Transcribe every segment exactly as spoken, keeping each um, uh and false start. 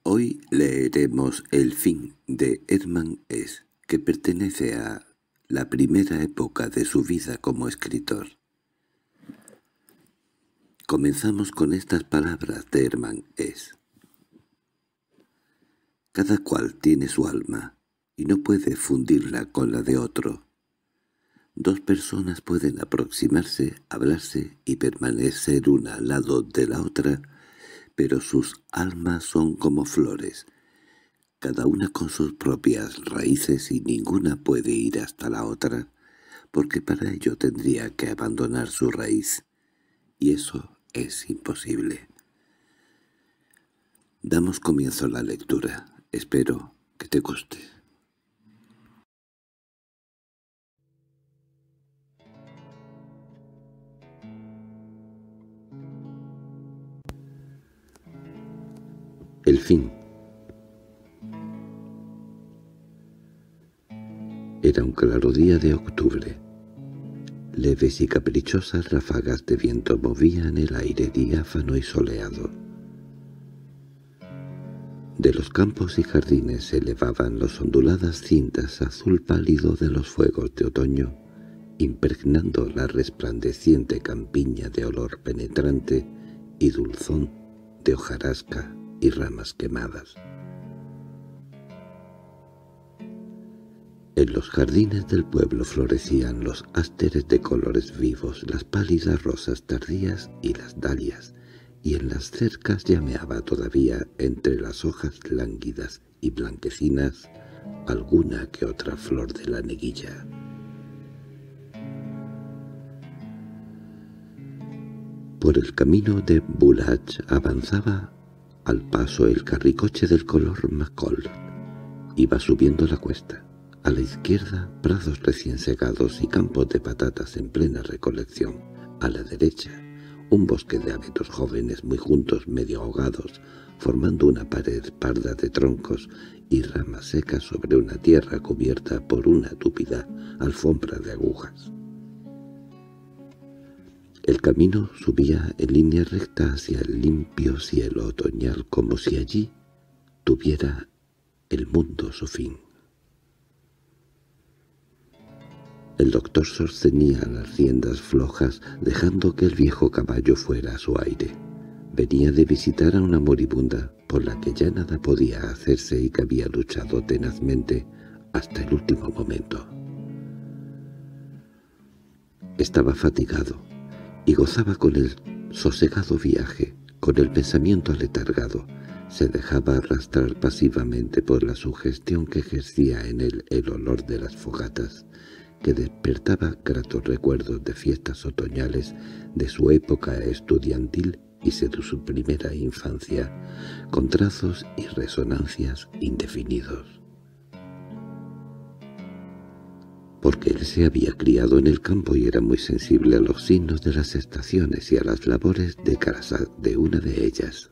Hoy leeremos El fin de Hermann Hesse, que pertenece a la primera época de su vida como escritor. Comenzamos con estas palabras de Hermann Hesse. Cada cual tiene su alma, y no puede fundirla con la de otro. Dos personas pueden aproximarse, hablarse y permanecer una al lado de la otra, pero sus almas son como flores, cada una con sus propias raíces y ninguna puede ir hasta la otra, porque para ello tendría que abandonar su raíz, y eso es imposible. Damos comienzo a la lectura. Espero que te guste. El fin. Era un claro día de octubre. Leves y caprichosas ráfagas de viento movían el aire diáfano y soleado. De los campos y jardines se elevaban las onduladas cintas azul pálido de los fuegos de otoño, impregnando la resplandeciente campiña de olor penetrante y dulzón de hojarasca y ramas quemadas. En los jardines del pueblo florecían los ásteres de colores vivos, las pálidas rosas tardías y las dalias, y en las cercas llameaba todavía entre las hojas lánguidas y blanquecinas alguna que otra flor de la neguilla. Por el camino de Bulach avanzaba al paso el carricoche del color Macolt. Iba subiendo la cuesta. A la izquierda, prados recién segados y campos de patatas en plena recolección. A la derecha, un bosque de abetos jóvenes muy juntos, medio ahogados, formando una pared parda de troncos y ramas secas sobre una tierra cubierta por una tupida alfombra de agujas. El camino subía en línea recta hacia el limpio cielo otoñal, como si allí tuviera el mundo su fin. El doctor sostenía las riendas flojas, dejando que el viejo caballo fuera a su aire. Venía de visitar a una moribunda, por la que ya nada podía hacerse y que había luchado tenazmente hasta el último momento. Estaba fatigado, y gozaba con el sosegado viaje, con el pensamiento aletargado. Se dejaba arrastrar pasivamente por la sugestión que ejercía en él el olor de las fogatas, que despertaba gratos recuerdos de fiestas otoñales de su época estudiantil y de su primera infancia, con trazos y resonancias indefinidos. Porque él se había criado en el campo y era muy sensible a los signos de las estaciones y a las labores de casa de una de ellas.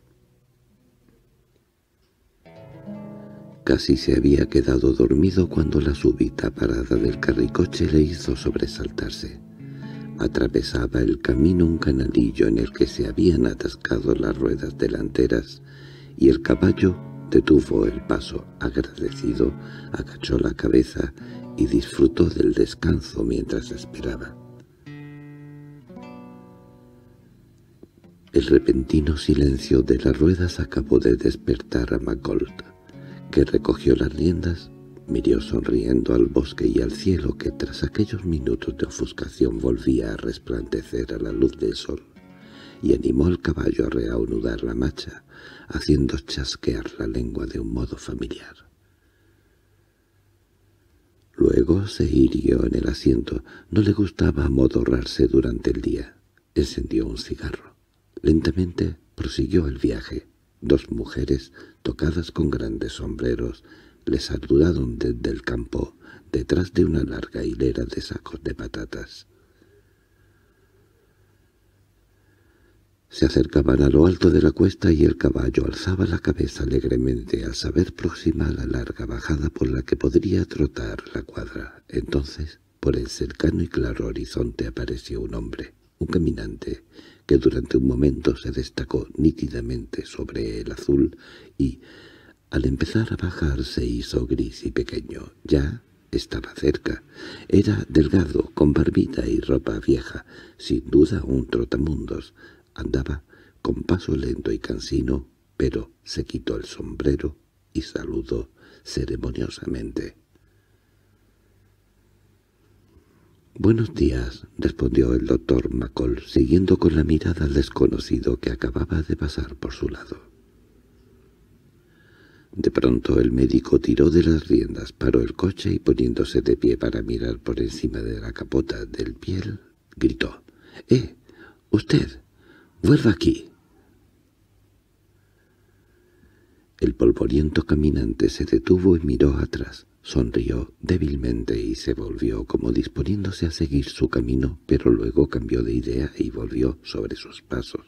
Casi se había quedado dormido cuando la súbita parada del carricoche le hizo sobresaltarse. Atravesaba el camino un canalillo en el que se habían atascado las ruedas delanteras, y el caballo detuvo el paso agradecido, agachó la cabeza y disfrutó del descanso mientras esperaba. El repentino silencio de las ruedas acabó de despertar a Macolt, que recogió las riendas, miró sonriendo al bosque y al cielo que tras aquellos minutos de ofuscación volvía a resplandecer a la luz del sol, y animó al caballo a reanudar la marcha, haciendo chasquear la lengua de un modo familiar. Luego se irguió en el asiento. No le gustaba amodorrarse durante el día. Encendió un cigarro. Lentamente prosiguió el viaje. Dos mujeres, tocadas con grandes sombreros, le saludaron desde el campo, detrás de una larga hilera de sacos de patatas. Se acercaban a lo alto de la cuesta y el caballo alzaba la cabeza alegremente al saber próxima la larga bajada por la que podría trotar la cuadra. Entonces, por el cercano y claro horizonte apareció un hombre, un caminante, que durante un momento se destacó nítidamente sobre el azul y, Al empezar a bajar se hizo gris y pequeño. Ya estaba cerca. Era delgado, con barbita y ropa vieja, sin duda un trotamundos. Andaba con paso lento y cansino, pero se quitó el sombrero y saludó ceremoniosamente. «Buenos días», respondió el doctor McCall, siguiendo con la mirada al desconocido que acababa de pasar por su lado. De pronto el médico tiró de las riendas, paró el coche y poniéndose de pie para mirar por encima de la capota del piel, gritó: «¡Eh! ¡Usted! ¡Vuelva aquí!». El polvoriento caminante se detuvo y miró atrás. Sonrió débilmente y se volvió como disponiéndose a seguir su camino, pero luego cambió de idea y volvió sobre sus pasos.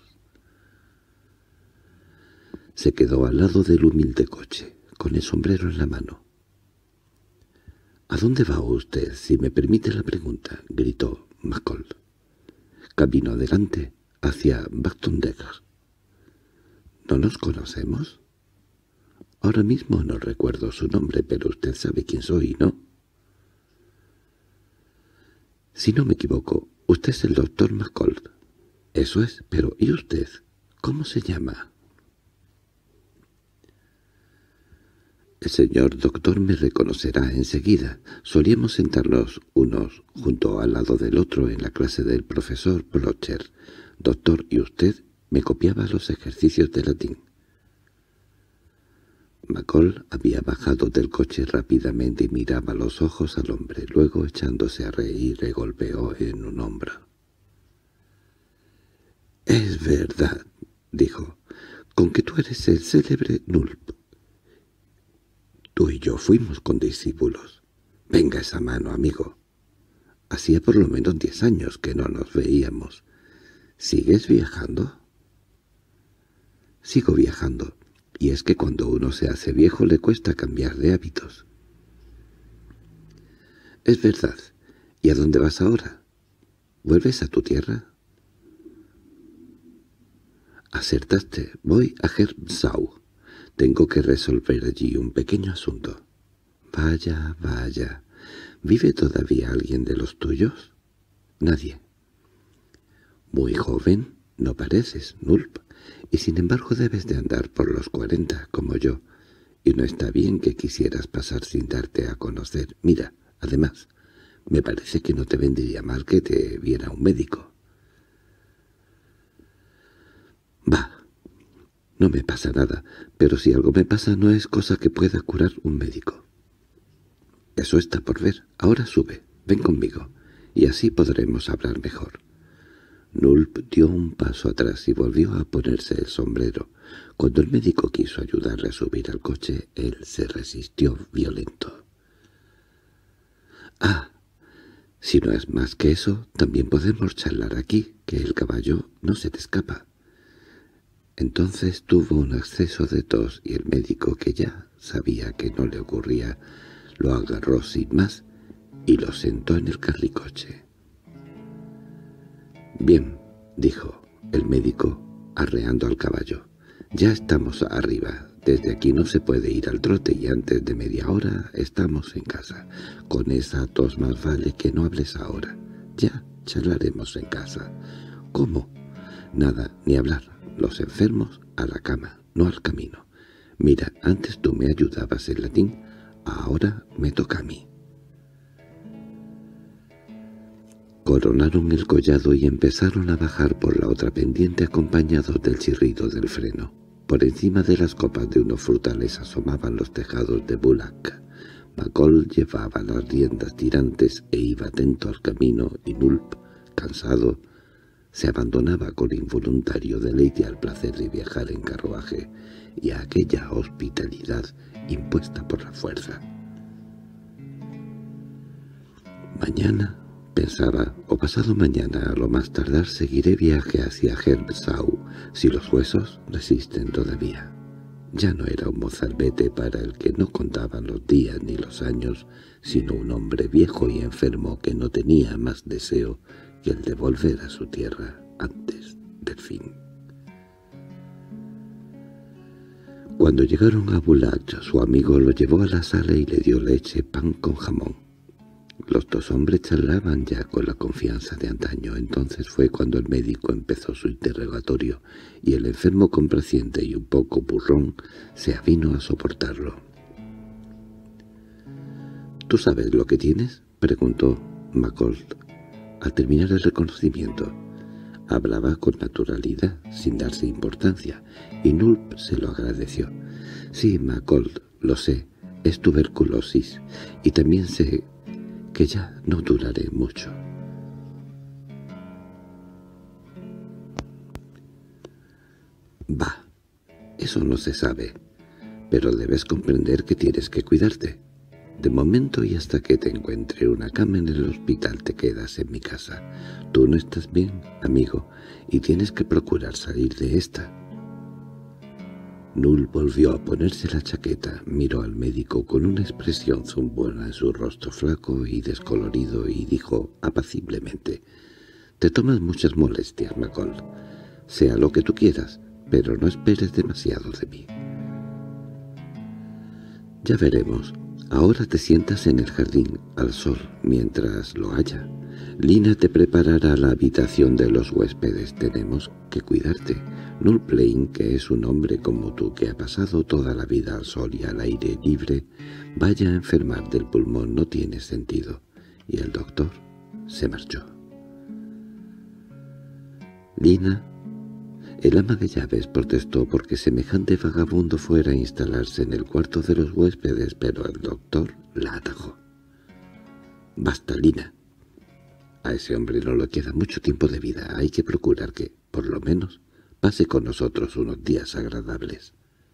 Se quedó al lado del humilde coche, con el sombrero en la mano. «¿A dónde va usted, si me permite la pregunta?», gritó McCall. «Camino adelante, hacia Bacton-Decker». «¿No nos conocemos?». «Ahora mismo no recuerdo su nombre, pero usted sabe quién soy, ¿no?». «Si no me equivoco, usted es el doctor McCall». «Eso es, pero ¿y usted? ¿Cómo se llama?». «El señor doctor me reconocerá enseguida. Solíamos sentarnos unos junto al lado del otro en la clase del profesor Blocher. Doctor, y usted me copiaba los ejercicios de latín». McCall había bajado del coche rápidamente y miraba los ojos al hombre. Luego, echándose a reír, le golpeó en un hombro. «Es verdad», dijo, «con que tú eres el célebre Nulp. Tú y yo fuimos condiscípulos. Venga esa mano, amigo. Hacía por lo menos diez años que no nos veíamos. ¿Sigues viajando?». «Sigo viajando. Y es que cuando uno se hace viejo le cuesta cambiar de hábitos». «Es verdad. ¿Y a dónde vas ahora? ¿Vuelves a tu tierra?». «Acertaste. Voy a Herbsau. Tengo que resolver allí un pequeño asunto». «Vaya, vaya. ¿Vive todavía alguien de los tuyos?». «Nadie». «Muy joven, no pareces, Nulp. Y sin embargo debes de andar por los cuarenta, como yo, y no está bien que quisieras pasar sin darte a conocer. Mira, además, me parece que no te vendría mal que te viera un médico». «Bah, no me pasa nada, pero si algo me pasa no es cosa que pueda curar un médico». «Eso está por ver. Ahora sube, ven conmigo, y así podremos hablar mejor». Nulp dio un paso atrás y volvió a ponerse el sombrero. Cuando el médico quiso ayudarle a subir al coche, él se resistió violento. «Ah, si no es más que eso, también podemos charlar aquí, que el caballo no se te escapa». Entonces tuvo un acceso de tos y el médico, que ya sabía que no le ocurría, lo agarró sin más y lo sentó en el carricoche. «Bien», dijo el médico, arreando al caballo. «Ya estamos arriba. Desde aquí no se puede ir al trote y antes de media hora estamos en casa. Con esa tos más vale que no hables ahora. Ya charlaremos en casa». «¿Cómo?». «Nada, ni hablar. Los enfermos a la cama, no al camino. Mira, antes tú me ayudabas en latín, ahora me toca a mí». Coronaron el collado y empezaron a bajar por la otra pendiente acompañados del chirrido del freno. Por encima de las copas de unos frutales asomaban los tejados de Bulak. McCall llevaba las riendas tirantes e iba atento al camino y Nulp, cansado, se abandonaba con involuntario deleite al placer de viajar en carruaje y a aquella hospitalidad impuesta por la fuerza. «Mañana», pensaba, «o pasado mañana, a lo más tardar, seguiré viaje hacia Herbsau, si los huesos resisten todavía». Ya no era un mozalbete para el que no contaban los días ni los años, sino un hombre viejo y enfermo que no tenía más deseo que el de volver a su tierra antes del fin. Cuando llegaron a Bulach, su amigo lo llevó a la sala y le dio leche, pan con jamón. Los dos hombres charlaban ya con la confianza de antaño. Entonces fue cuando el médico empezó su interrogatorio, y el enfermo, complaciente y un poco burrón, se avino a soportarlo. —¿Tú sabes lo que tienes? —preguntó McCall al terminar el reconocimiento. Hablaba con naturalidad, sin darse importancia, y Nulp se lo agradeció. —Sí, McCall, lo sé, es tuberculosis, y también sé que ya no duraré mucho. —Bah, eso no se sabe, pero debes comprender que tienes que cuidarte. De momento y hasta que te encuentre una cama en el hospital te quedas en mi casa. Tú no estás bien, amigo, y tienes que procurar salir de esta. Null volvió a ponerse la chaqueta, miró al médico con una expresión zumbona en su rostro flaco y descolorido y dijo apaciblemente: «Te tomas muchas molestias, McCall. Sea lo que tú quieras, pero no esperes demasiado de mí». «Ya veremos. Ahora te sientas en el jardín, al sol, mientras lo haya. Lina te preparará la habitación de los huéspedes. Tenemos que cuidarte. Null Plain, que es un hombre como tú que ha pasado toda la vida al sol y al aire libre, vaya a enfermar del pulmón no tiene sentido». Y el doctor se marchó. Lina, el ama de llaves, protestó porque semejante vagabundo fuera a instalarse en el cuarto de los huéspedes, pero el doctor la atajó. «Basta, Lina. A ese hombre no le queda mucho tiempo de vida. Hay que procurar que, por lo menos, pase con nosotros unos días agradables».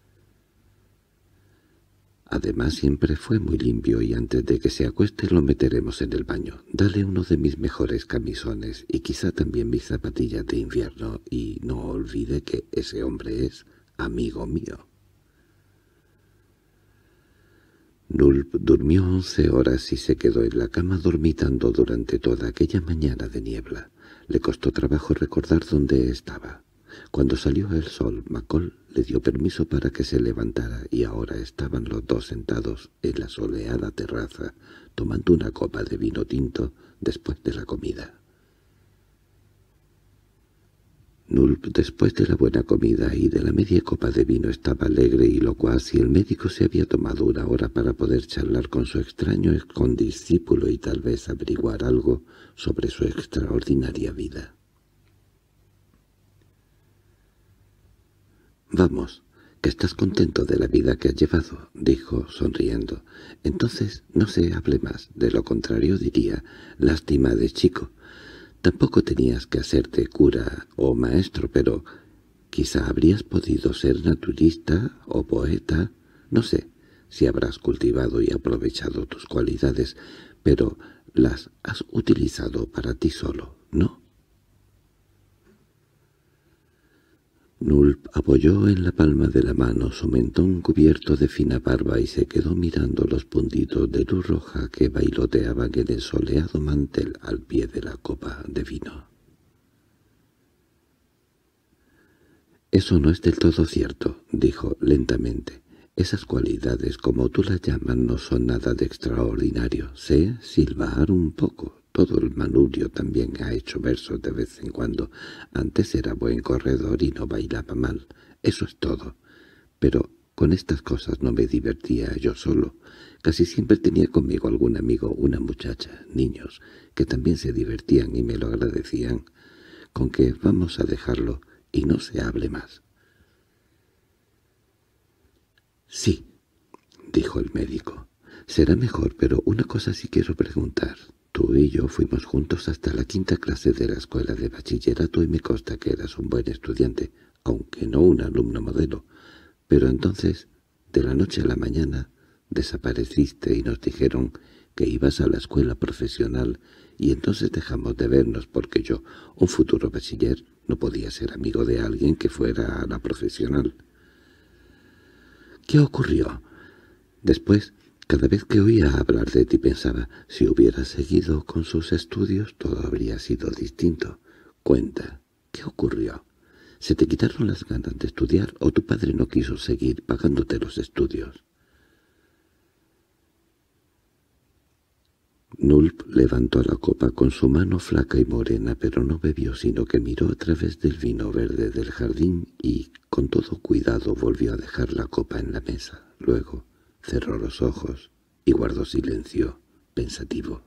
Además siempre fue muy limpio y antes de que se acueste lo meteremos en el baño. Dale uno de mis mejores camisones y quizá también mis zapatillas de invierno, y no olvide que ese hombre es amigo mío. Nulp durmió once horas y se quedó en la cama dormitando durante toda aquella mañana de niebla. Le costó trabajo recordar dónde estaba. Cuando salió el sol, McCall le dio permiso para que se levantara y ahora estaban los dos sentados en la soleada terraza, tomando una copa de vino tinto después de la comida. Nulp, después de la buena comida y de la media copa de vino, estaba alegre y locuaz, y el médico se había tomado una hora para poder charlar con su extraño condiscípulo y tal vez averiguar algo sobre su extraordinaria vida. «Vamos, que estás contento de la vida que has llevado», dijo, sonriendo. «Entonces no se hable más, de lo contrario diría, lástima de chico. Tampoco tenías que hacerte cura o maestro, pero quizá habrías podido ser naturista o poeta. No sé si habrás cultivado y aprovechado tus cualidades, pero las has utilizado para ti solo, ¿no?» Nulp apoyó en la palma de la mano su mentón cubierto de fina barba y se quedó mirando los puntitos de luz roja que bailoteaban en el soleado mantel al pie de la copa de vino. «Eso no es del todo cierto», dijo lentamente. «Esas cualidades, como tú las llamas, no son nada de extraordinario. Sé silbar un poco. Todo el manubrio también ha hecho versos de vez en cuando. Antes era buen corredor y no bailaba mal. Eso es todo. Pero con estas cosas no me divertía yo solo. Casi siempre tenía conmigo algún amigo, una muchacha, niños, que también se divertían y me lo agradecían. Con que vamos a dejarlo y no se hable más». «Sí», dijo el médico, «será mejor, pero una cosa sí quiero preguntar. Tú y yo fuimos juntos hasta la quinta clase de la escuela de bachillerato y me consta que eras un buen estudiante, aunque no un alumno modelo. Pero entonces, de la noche a la mañana, desapareciste y nos dijeron que ibas a la escuela profesional y entonces dejamos de vernos porque yo, un futuro bachiller, no podía ser amigo de alguien que fuera a la profesional». «¿Qué ocurrió?» Después, cada vez que oía hablar de ti pensaba, si hubiera seguido con sus estudios todo habría sido distinto. Cuenta, ¿qué ocurrió? ¿Se te quitaron las ganas de estudiar o tu padre no quiso seguir pagándote los estudios? Nulp levantó la copa con su mano flaca y morena, pero no bebió, sino que miró a través del vino verde del jardín y, con todo cuidado, volvió a dejar la copa en la mesa. Luego cerró los ojos y guardó silencio, pensativo.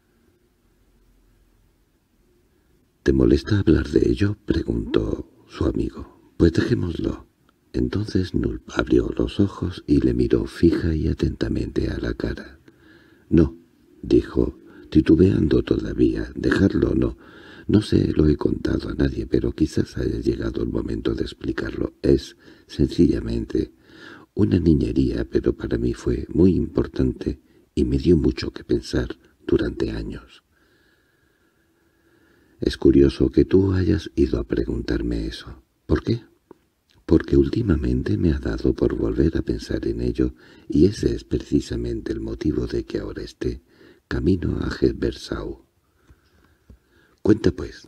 —¿Te molesta hablar de ello? —preguntó su amigo. —Pues dejémoslo. Entonces Nulp abrió los ojos y le miró fija y atentamente a la cara. —No —dijo, titubeando todavía—, dejarlo no. No se lo he contado a nadie, pero quizás haya llegado el momento de explicarlo. Es, sencillamente, una niñería, pero para mí fue muy importante y me dio mucho que pensar durante años. Es curioso que tú hayas ido a preguntarme eso. ¿Por qué? Porque últimamente me ha dado por volver a pensar en ello, y ese es precisamente el motivo de que ahora esté camino a Hedversau. Cuenta pues.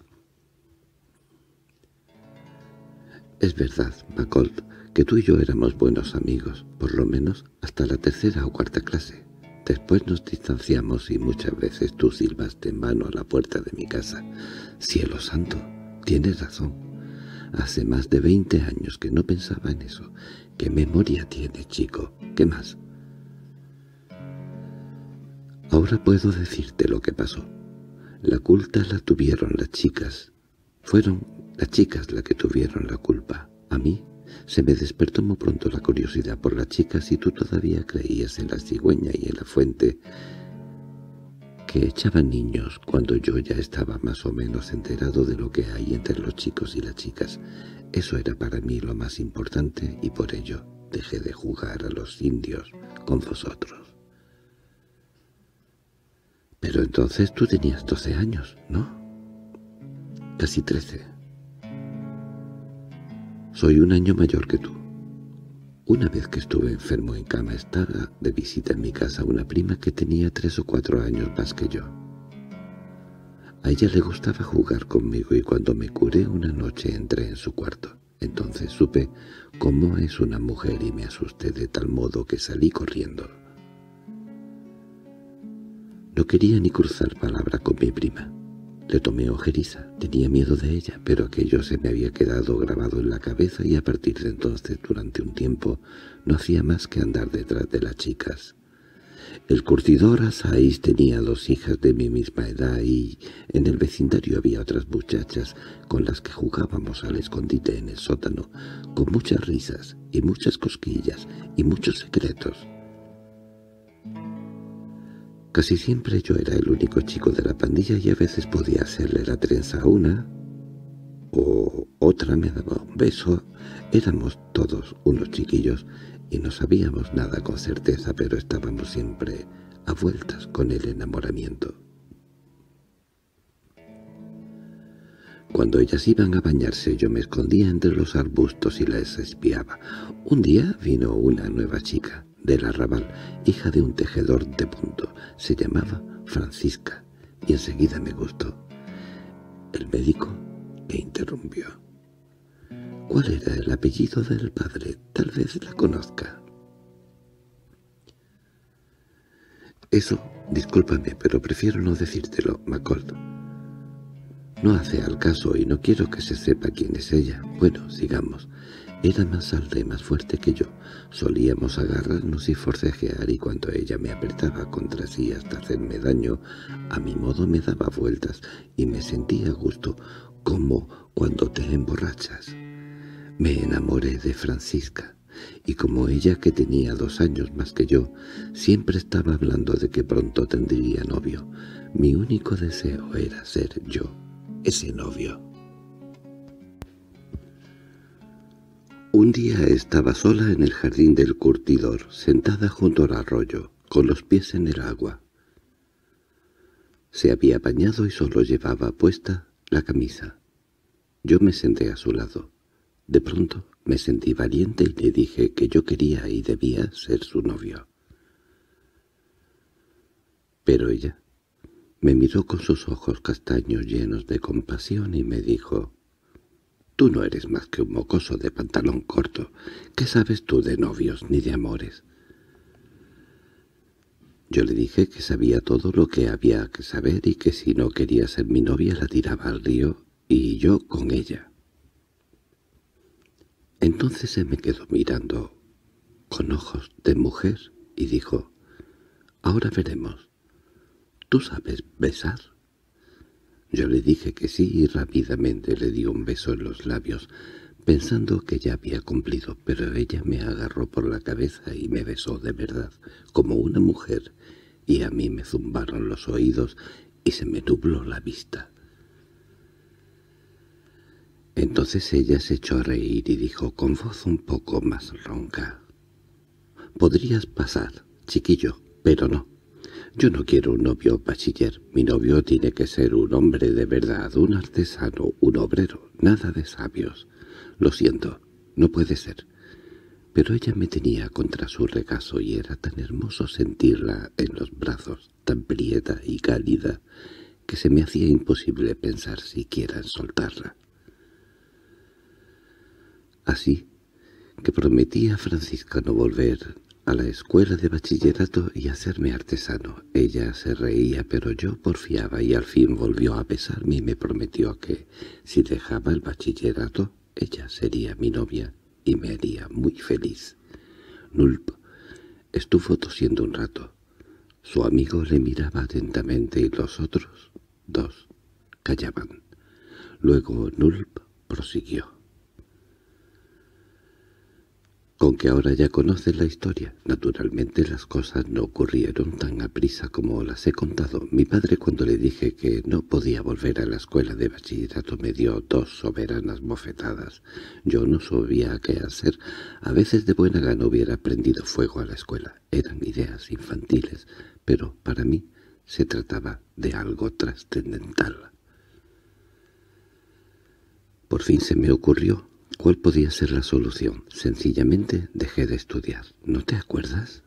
Es verdad, Macolt, que tú y yo éramos buenos amigos, por lo menos hasta la tercera o cuarta clase. Después nos distanciamos y muchas veces tú silbaste en vano a la puerta de mi casa. ¡Cielo santo! Tienes razón. Hace más de veinte años que no pensaba en eso. ¿Qué memoria tienes, chico? ¿Qué más? Ahora puedo decirte lo que pasó. La culpa la tuvieron las chicas. Fueron las chicas las que tuvieron la culpa. A mí se me despertó muy pronto la curiosidad por las chicas y tú todavía creías en la cigüeña y en la fuente que echaban niños cuando yo ya estaba más o menos enterado de lo que hay entre los chicos y las chicas. Eso era para mí lo más importante y por ello dejé de jugar a los indios con vosotros. Pero entonces tú tenías doce años, ¿no? Casi trece. Soy un año mayor que tú. Una vez que estuve enfermo en cama, estaba de visita en mi casa una prima que tenía tres o cuatro años más que yo. A ella le gustaba jugar conmigo y cuando me curé una noche entré en su cuarto. Entonces supe cómo es una mujer y me asusté de tal modo que salí corriendo. No quería ni cruzar palabra con mi prima. Le tomé ojeriza, tenía miedo de ella, pero aquello se me había quedado grabado en la cabeza y a partir de entonces, durante un tiempo, no hacía más que andar detrás de las chicas. El curtidor Asáis tenía dos hijas de mi misma edad y en el vecindario había otras muchachas con las que jugábamos al escondite en el sótano, con muchas risas y muchas cosquillas y muchos secretos. Casi siempre yo era el único chico de la pandilla y a veces podía hacerle la trenza a una, o otra me daba un beso. Éramos todos unos chiquillos y no sabíamos nada con certeza, pero estábamos siempre a vueltas con el enamoramiento. Cuando ellas iban a bañarse yo me escondía entre los arbustos y las espiaba. Un día vino una nueva chica del arrabal, hija de un tejedor de punto. Se llamaba Francisca y enseguida me gustó. El médico me interrumpió. ¿Cuál era el apellido del padre? Tal vez la conozca. Eso, discúlpame, pero prefiero no decírtelo, Macolt. No hace al caso y no quiero que se sepa quién es ella. Bueno, sigamos. Era más alta y más fuerte que yo. Solíamos agarrarnos y forcejear y cuando ella me apretaba contra sí hasta hacerme daño, a mi modo me daba vueltas y me sentía a gusto, como cuando te emborrachas. Me enamoré de Francisca, y como ella, que tenía dos años más que yo, siempre estaba hablando de que pronto tendría novio, mi único deseo era ser yo ese novio. Un día estaba sola en el jardín del curtidor, sentada junto al arroyo, con los pies en el agua. Se había bañado y solo llevaba puesta la camisa. Yo me senté a su lado. De pronto me sentí valiente y le dije que yo quería y debía ser su novio. Pero ella me miró con sus ojos castaños llenos de compasión y me dijo: Tú no eres más que un mocoso de pantalón corto. ¿Qué sabes tú de novios ni de amores? Yo le dije que sabía todo lo que había que saber y que si no quería ser mi novia la tiraba al río y yo con ella. Entonces se me quedó mirando con ojos de mujer y dijo: «Ahora veremos. ¿Tú sabes besar?» Yo le dije que sí y rápidamente le di un beso en los labios, pensando que ya había cumplido, pero ella me agarró por la cabeza y me besó de verdad, como una mujer, y a mí me zumbaron los oídos y se me nubló la vista. Entonces ella se echó a reír y dijo con voz un poco más ronca: «Podrías pasar, chiquillo, pero no. Yo no quiero un novio bachiller. Mi novio tiene que ser un hombre de verdad, un artesano, un obrero, nada de sabios. Lo siento, no puede ser». Pero ella me tenía contra su regazo y era tan hermoso sentirla en los brazos, tan prieta y cálida, que se me hacía imposible pensar siquiera en soltarla. Así que prometí a Francisca no volver a la escuela de bachillerato y hacerme artesano. Ella se reía, pero yo porfiaba y al fin volvió a besarme y me prometió que, si dejaba el bachillerato, ella sería mi novia y me haría muy feliz. Nulp estuvo tosiendo un rato. Su amigo le miraba atentamente y los otros dos callaban. Luego Nulp prosiguió: «Con que ahora ya conoces la historia. Naturalmente las cosas no ocurrieron tan aprisa como las he contado. Mi padre, cuando le dije que no podía volver a la escuela de bachillerato, me dio dos soberanas bofetadas. Yo no sabía qué hacer. A veces de buena gana hubiera prendido fuego a la escuela. Eran ideas infantiles, pero para mí se trataba de algo trascendental. Por fin se me ocurrió ¿cuál podía ser la solución? Sencillamente dejé de estudiar. ¿No te acuerdas?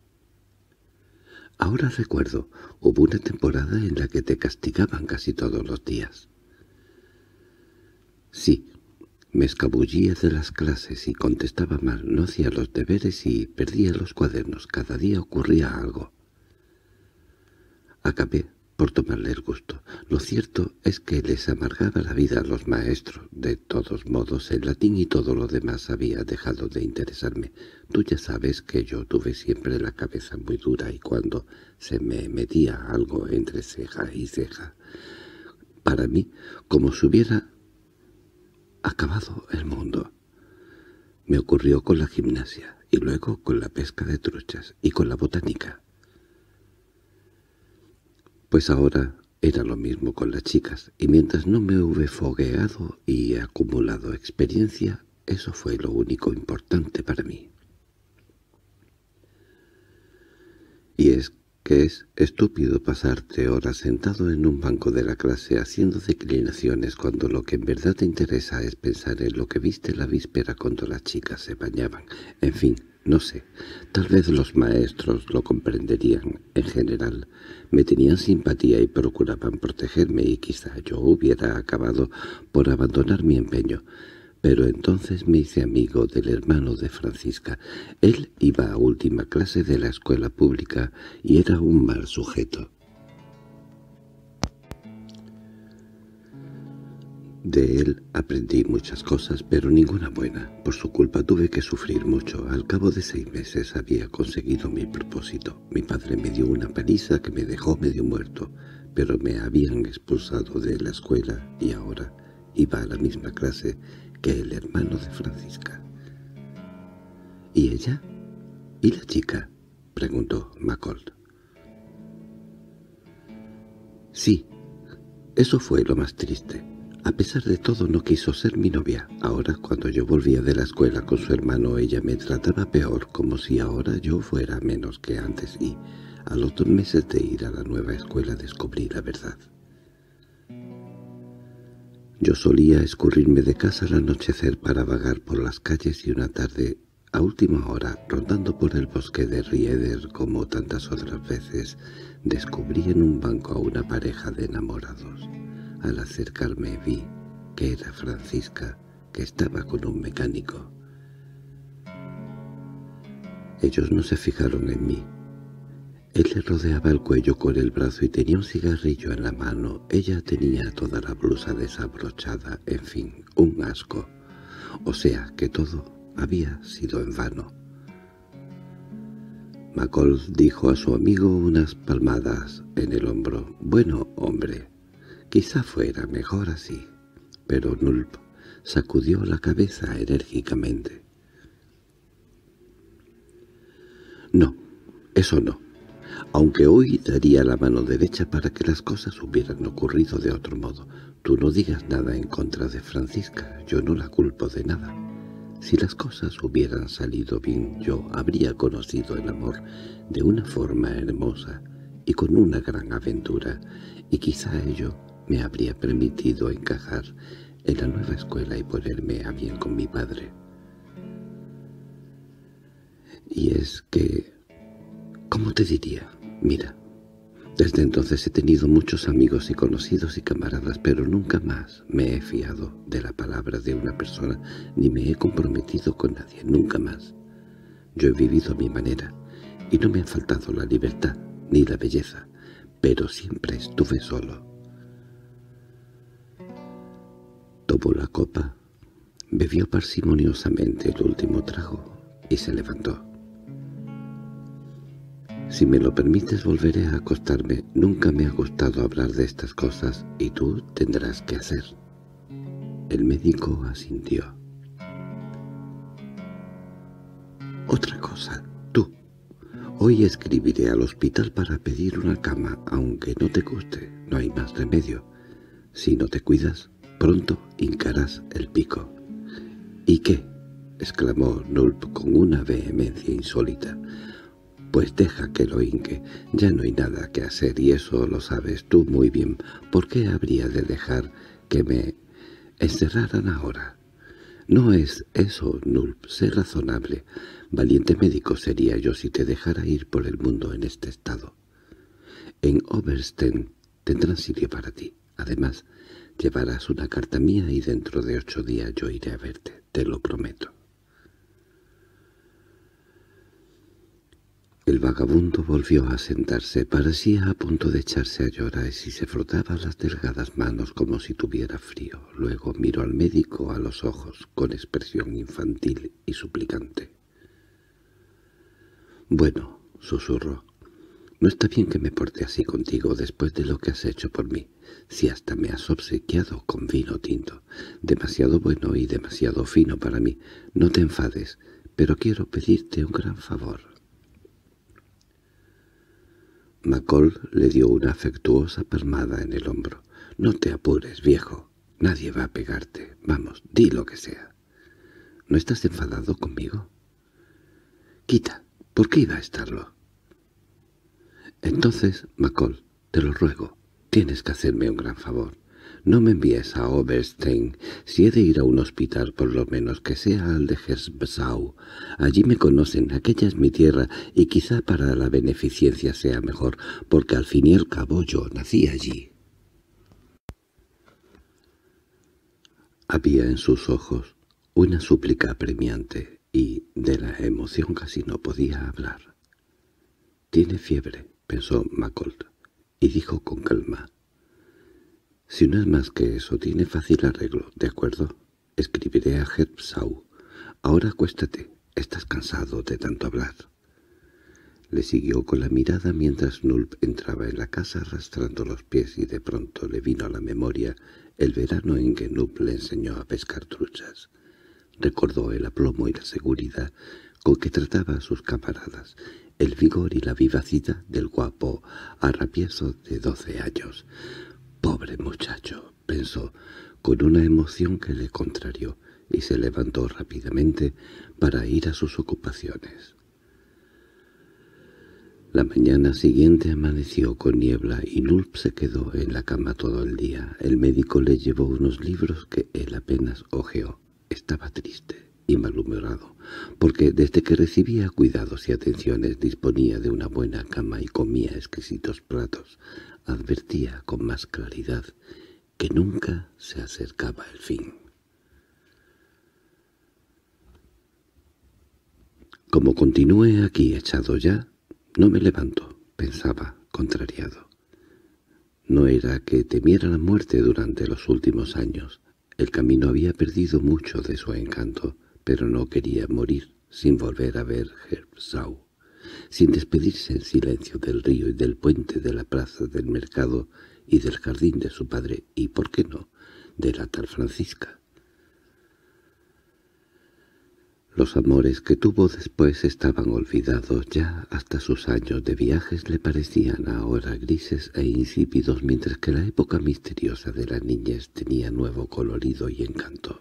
Ahora recuerdo, hubo una temporada en la que te castigaban casi todos los días. Sí, me escabullía de las clases y contestaba mal, no hacía los deberes y perdía los cuadernos. Cada día ocurría algo. Acabé por tomarle el gusto. Lo cierto es que les amargaba la vida a los maestros. De todos modos, el latín y todo lo demás había dejado de interesarme. Tú ya sabes que yo tuve siempre la cabeza muy dura y cuando se me metía algo entre ceja y ceja, para mí, como si hubiera acabado el mundo. Me ocurrió con la gimnasia, y luego con la pesca de truchas, y con la botánica. Pues ahora era lo mismo con las chicas, y mientras no me hube fogueado y acumulado experiencia, eso fue lo único importante para mí. Y es que es estúpido pasarte horas sentado en un banco de la clase haciendo declinaciones cuando lo que en verdad te interesa es pensar en lo que viste la víspera cuando las chicas se bañaban. En fin, no sé, tal vez los maestros lo comprenderían. En general, me tenían simpatía y procuraban protegerme y quizá yo hubiera acabado por abandonar mi empeño. Pero entonces me hice amigo del hermano de Francisca. Él iba a última clase de la escuela pública y era un mal sujeto. De él aprendí muchas cosas, pero ninguna buena. Por su culpa tuve que sufrir mucho. Al cabo de seis meses había conseguido mi propósito. Mi padre me dio una paliza que me dejó medio muerto, pero me habían expulsado de la escuela y ahora iba a la misma clase que el hermano de Francisca. —¿Y ella? ¿Y la chica? —preguntó Macolt. Sí, eso fue lo más triste. A pesar de todo no quiso ser mi novia. Ahora, cuando yo volvía de la escuela con su hermano, ella me trataba peor, como si ahora yo fuera menos que antes, y a los dos meses de ir a la nueva escuela descubrí la verdad. Yo solía escurrirme de casa al anochecer para vagar por las calles y una tarde, a última hora, rondando por el bosque de Rieder como tantas otras veces, descubrí en un banco a una pareja de enamorados. Al acercarme vi que era Francisca, que estaba con un mecánico. Ellos no se fijaron en mí. Él le rodeaba el cuello con el brazo y tenía un cigarrillo en la mano. Ella tenía toda la blusa desabrochada, en fin, un asco. O sea que todo había sido en vano. McCall dijo a su amigo unas palmadas en el hombro. «Bueno, hombre, quizá fuera mejor así». Pero Nulp sacudió la cabeza enérgicamente. «No, eso no. Aunque hoy daría la mano derecha para que las cosas hubieran ocurrido de otro modo. Tú no digas nada en contra de Francisca, yo no la culpo de nada. Si las cosas hubieran salido bien, yo habría conocido el amor de una forma hermosa y con una gran aventura, y quizá ello me habría permitido encajar en la nueva escuela y ponerme a bien con mi padre. Y es que... ¿cómo te diría? Mira, desde entonces he tenido muchos amigos y conocidos y camaradas, pero nunca más me he fiado de la palabra de una persona ni me he comprometido con nadie, nunca más. Yo he vivido a mi manera y no me ha faltado la libertad ni la belleza, pero siempre estuve solo». Tomó la copa, bebió parsimoniosamente el último trago y se levantó. «Si me lo permites volveré a acostarme. Nunca me ha gustado hablar de estas cosas y tú tendrás que hacer». El médico asintió. «Otra cosa, tú. Hoy escribiré al hospital para pedir una cama, aunque no te guste, no hay más remedio. Si no te cuidas, pronto hincarás el pico». «¿Y qué?», exclamó Nulp con una vehemencia insólita. «Pues deja que lo hinque. Ya no hay nada que hacer y eso lo sabes tú muy bien. ¿Por qué habría de dejar que me encerraran ahora? No es eso, Nulp, sé razonable. Valiente médico sería yo si te dejara ir por el mundo en este estado. En Obersten tendrán sitio para ti. Además, llevarás una carta mía y dentro de ocho días yo iré a verte, te lo prometo». El vagabundo volvió a sentarse, parecía a punto de echarse a llorar y se frotaba las delgadas manos como si tuviera frío. Luego miró al médico a los ojos con expresión infantil y suplicante. «Bueno», susurró, «no está bien que me porte así contigo después de lo que has hecho por mí. Si hasta me has obsequiado con vino tinto, demasiado bueno y demasiado fino para mí. No te enfades, pero quiero pedirte un gran favor». McCall le dio una afectuosa palmada en el hombro. «No te apures, viejo. Nadie va a pegarte. Vamos, di lo que sea. ¿No estás enfadado conmigo?» «Quita. ¿Por qué iba a estarlo?» «Entonces, McCall, te lo ruego, tienes que hacerme un gran favor. No me envíes a Oberstein. Si he de ir a un hospital, por lo menos que sea al de Hersbsau. Allí me conocen, aquella es mi tierra, y quizá para la beneficencia sea mejor, porque al fin y al cabo yo nací allí». Había en sus ojos una súplica apremiante, y de la emoción casi no podía hablar. «Tiene fiebre», pensó McCall, y dijo con calma: «Si no es más que eso, tiene fácil arreglo, ¿de acuerdo? Escribiré a Hersbsau. Ahora acuéstate, estás cansado de tanto hablar». Le siguió con la mirada mientras Nulp entraba en la casa arrastrando los pies y de pronto le vino a la memoria el verano en que Nulp le enseñó a pescar truchas. Recordó el aplomo y la seguridad con que trataba a sus camaradas, el vigor y la vivacidad del guapo arrapiezo de doce años. «Pobre muchacho», pensó, con una emoción que le contrarió, y se levantó rápidamente para ir a sus ocupaciones. La mañana siguiente amaneció con niebla y Nulp se quedó en la cama todo el día. El médico le llevó unos libros que él apenas hojeó. Estaba triste y malhumorado, porque desde que recibía cuidados y atenciones disponía de una buena cama y comía exquisitos platos. Advertía con más claridad que nunca se acercaba el fin. Como continúe aquí echado ya, no me levanto, pensaba, contrariado. No era que temiera la muerte durante los últimos años. El camino había perdido mucho de su encanto, pero no quería morir sin volver a ver Herbsau, sin despedirse en silencio del río y del puente, de la plaza del mercado y del jardín de su padre, y, ¿por qué no?, de la tal Francisca. Los amores que tuvo después estaban olvidados ya, hasta sus años de viajes le parecían ahora grises e insípidos, mientras que la época misteriosa de la niñez tenía nuevo colorido y encanto.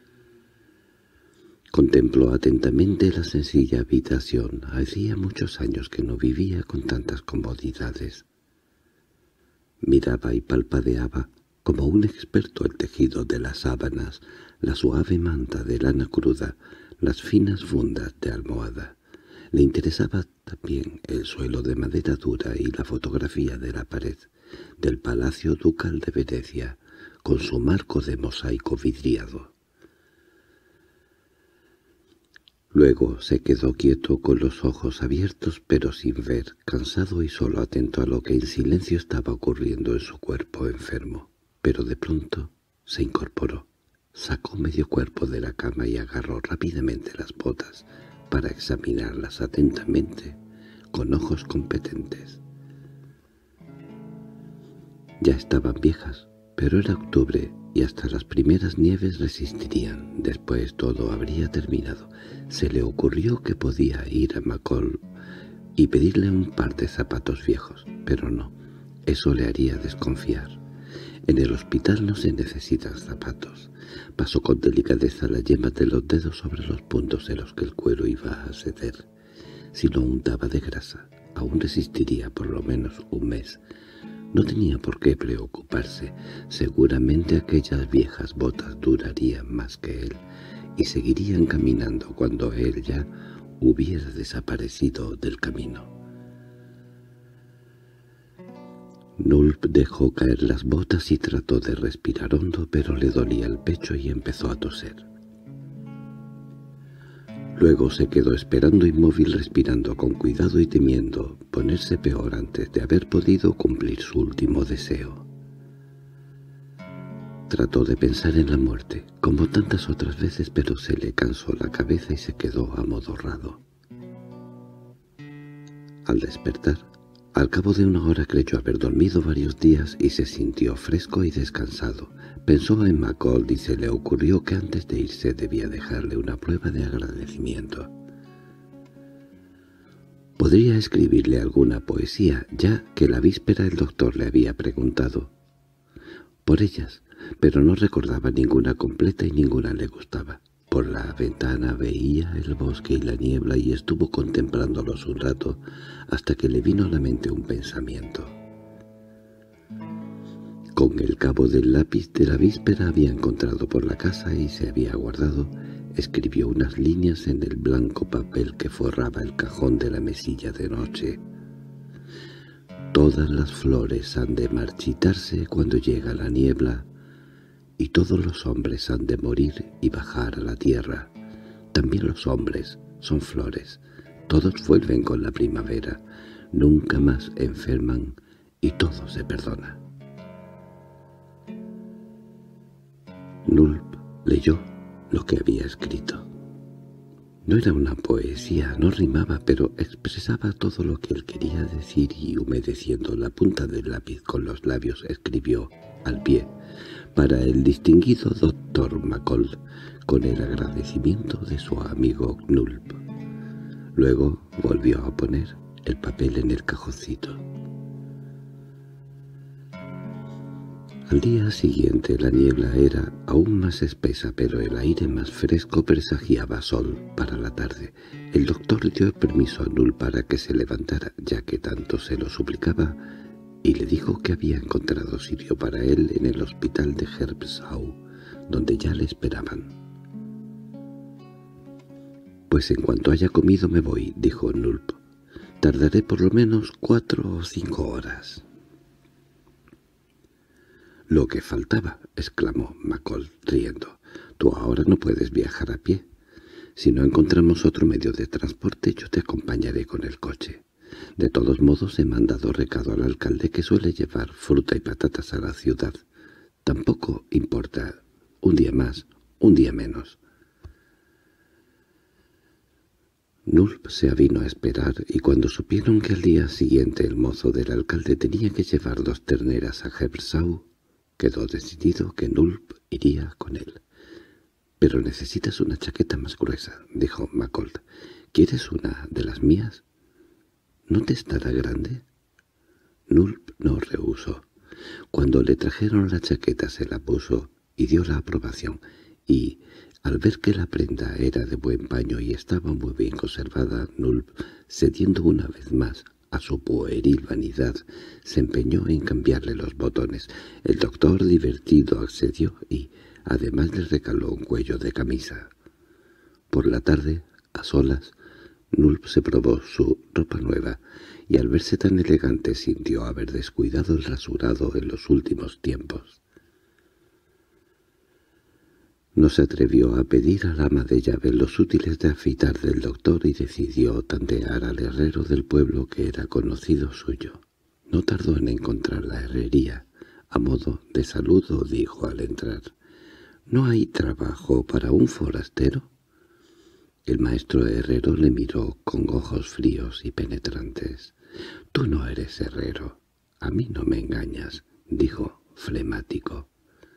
Contempló atentamente la sencilla habitación. Hacía muchos años que no vivía con tantas comodidades. Miraba y palpadeaba, como un experto, el tejido de las sábanas, la suave manta de lana cruda, las finas fundas de almohada. Le interesaba también el suelo de madera dura y la fotografía de la pared del Palacio Ducal de Venecia, con su marco de mosaico vidriado. Luego se quedó quieto con los ojos abiertos pero sin ver, cansado y solo atento a lo que en silencio estaba ocurriendo en su cuerpo enfermo. Pero de pronto se incorporó, sacó medio cuerpo de la cama y agarró rápidamente las botas para examinarlas atentamente, con ojos competentes. Ya estaban viejas, pero era octubre y hasta las primeras nieves resistirían. Después todo habría terminado. Se le ocurrió que podía ir a McCall y pedirle un par de zapatos viejos, pero no, eso le haría desconfiar. En el hospital no se necesitan zapatos. Pasó con delicadeza las yemas de los dedos sobre los puntos en los que el cuero iba a ceder. Si lo untaba de grasa, aún resistiría por lo menos un mes. No tenía por qué preocuparse. Seguramente aquellas viejas botas durarían más que él, y seguirían caminando cuando él ya hubiera desaparecido del camino. Nulp dejó caer las botas y trató de respirar hondo, pero le dolía el pecho y empezó a toser. Luego se quedó esperando inmóvil, respirando con cuidado y temiendo ponerse peor antes de haber podido cumplir su último deseo. Trató de pensar en la muerte, como tantas otras veces, pero se le cansó la cabeza y se quedó amodorrado. Al despertar, al cabo de una hora creyó haber dormido varios días y se sintió fresco y descansado. Pensó en McCall y se le ocurrió que antes de irse debía dejarle una prueba de agradecimiento. Podría escribirle alguna poesía, ya que la víspera el doctor le había preguntado por ellas, pero no recordaba ninguna completa y ninguna le gustaba. Por la ventana veía el bosque y la niebla y estuvo contemplándolos un rato hasta que le vino a la mente un pensamiento. Con el cabo del lápiz de la víspera había encontrado por la casa y se había guardado, escribió unas líneas en el blanco papel que forraba el cajón de la mesilla de noche. Todas las flores han de marchitarse cuando llega la niebla, y todos los hombres han de morir y bajar a la tierra. También los hombres son flores, todos vuelven con la primavera, nunca más enferman y todo se perdona. Nulp leyó lo que había escrito. No era una poesía, no rimaba, pero expresaba todo lo que él quería decir y, humedeciendo la punta del lápiz con los labios, escribió al pie, para el distinguido doctor McCall, con el agradecimiento de su amigo Nulp. Luego volvió a poner el papel en el cajoncito. Al día siguiente la niebla era aún más espesa, pero el aire más fresco presagiaba sol para la tarde. El doctor le dio permiso a Nulp para que se levantara, ya que tanto se lo suplicaba, y le dijo que había encontrado sitio para él en el hospital de Herbsau, donde ya le esperaban. «Pues en cuanto haya comido me voy», dijo Nulp. «Tardaré por lo menos cuatro o cinco horas». «Lo que faltaba», exclamó McCall, riendo. «Tú ahora no puedes viajar a pie. Si no encontramos otro medio de transporte, yo te acompañaré con el coche. De todos modos, he mandado recado al alcalde que suele llevar fruta y patatas a la ciudad. Tampoco importa. Un día más, un día menos. Nulp se avino a esperar, y cuando supieron que al día siguiente el mozo del alcalde tenía que llevar dos terneras a Hersau, quedó decidido que Nulp iría con él. «Pero necesitas una chaqueta más gruesa», dijo Macolt. «¿Quieres una de las mías? ¿No te estará grande?» Nulp no rehusó. Cuando le trajeron la chaqueta se la puso y dio la aprobación, y, al ver que la prenda era de buen paño y estaba muy bien conservada, Nulp, cediendo una vez más a su pueril vanidad, se empeñó en cambiarle los botones. El doctor, divertido, accedió y, además, le regaló un cuello de camisa. Por la tarde, a solas, Nulp se probó su ropa nueva, y al verse tan elegante sintió haber descuidado el rasurado en los últimos tiempos. No se atrevió a pedir al ama de llaves los útiles de afeitar del doctor y decidió tantear al herrero del pueblo que era conocido suyo. No tardó en encontrar la herrería. A modo de saludo dijo al entrar: «¿No hay trabajo para un forastero?» El maestro herrero le miró con ojos fríos y penetrantes. «Tú no eres herrero. A mí no me engañas», dijo flemático.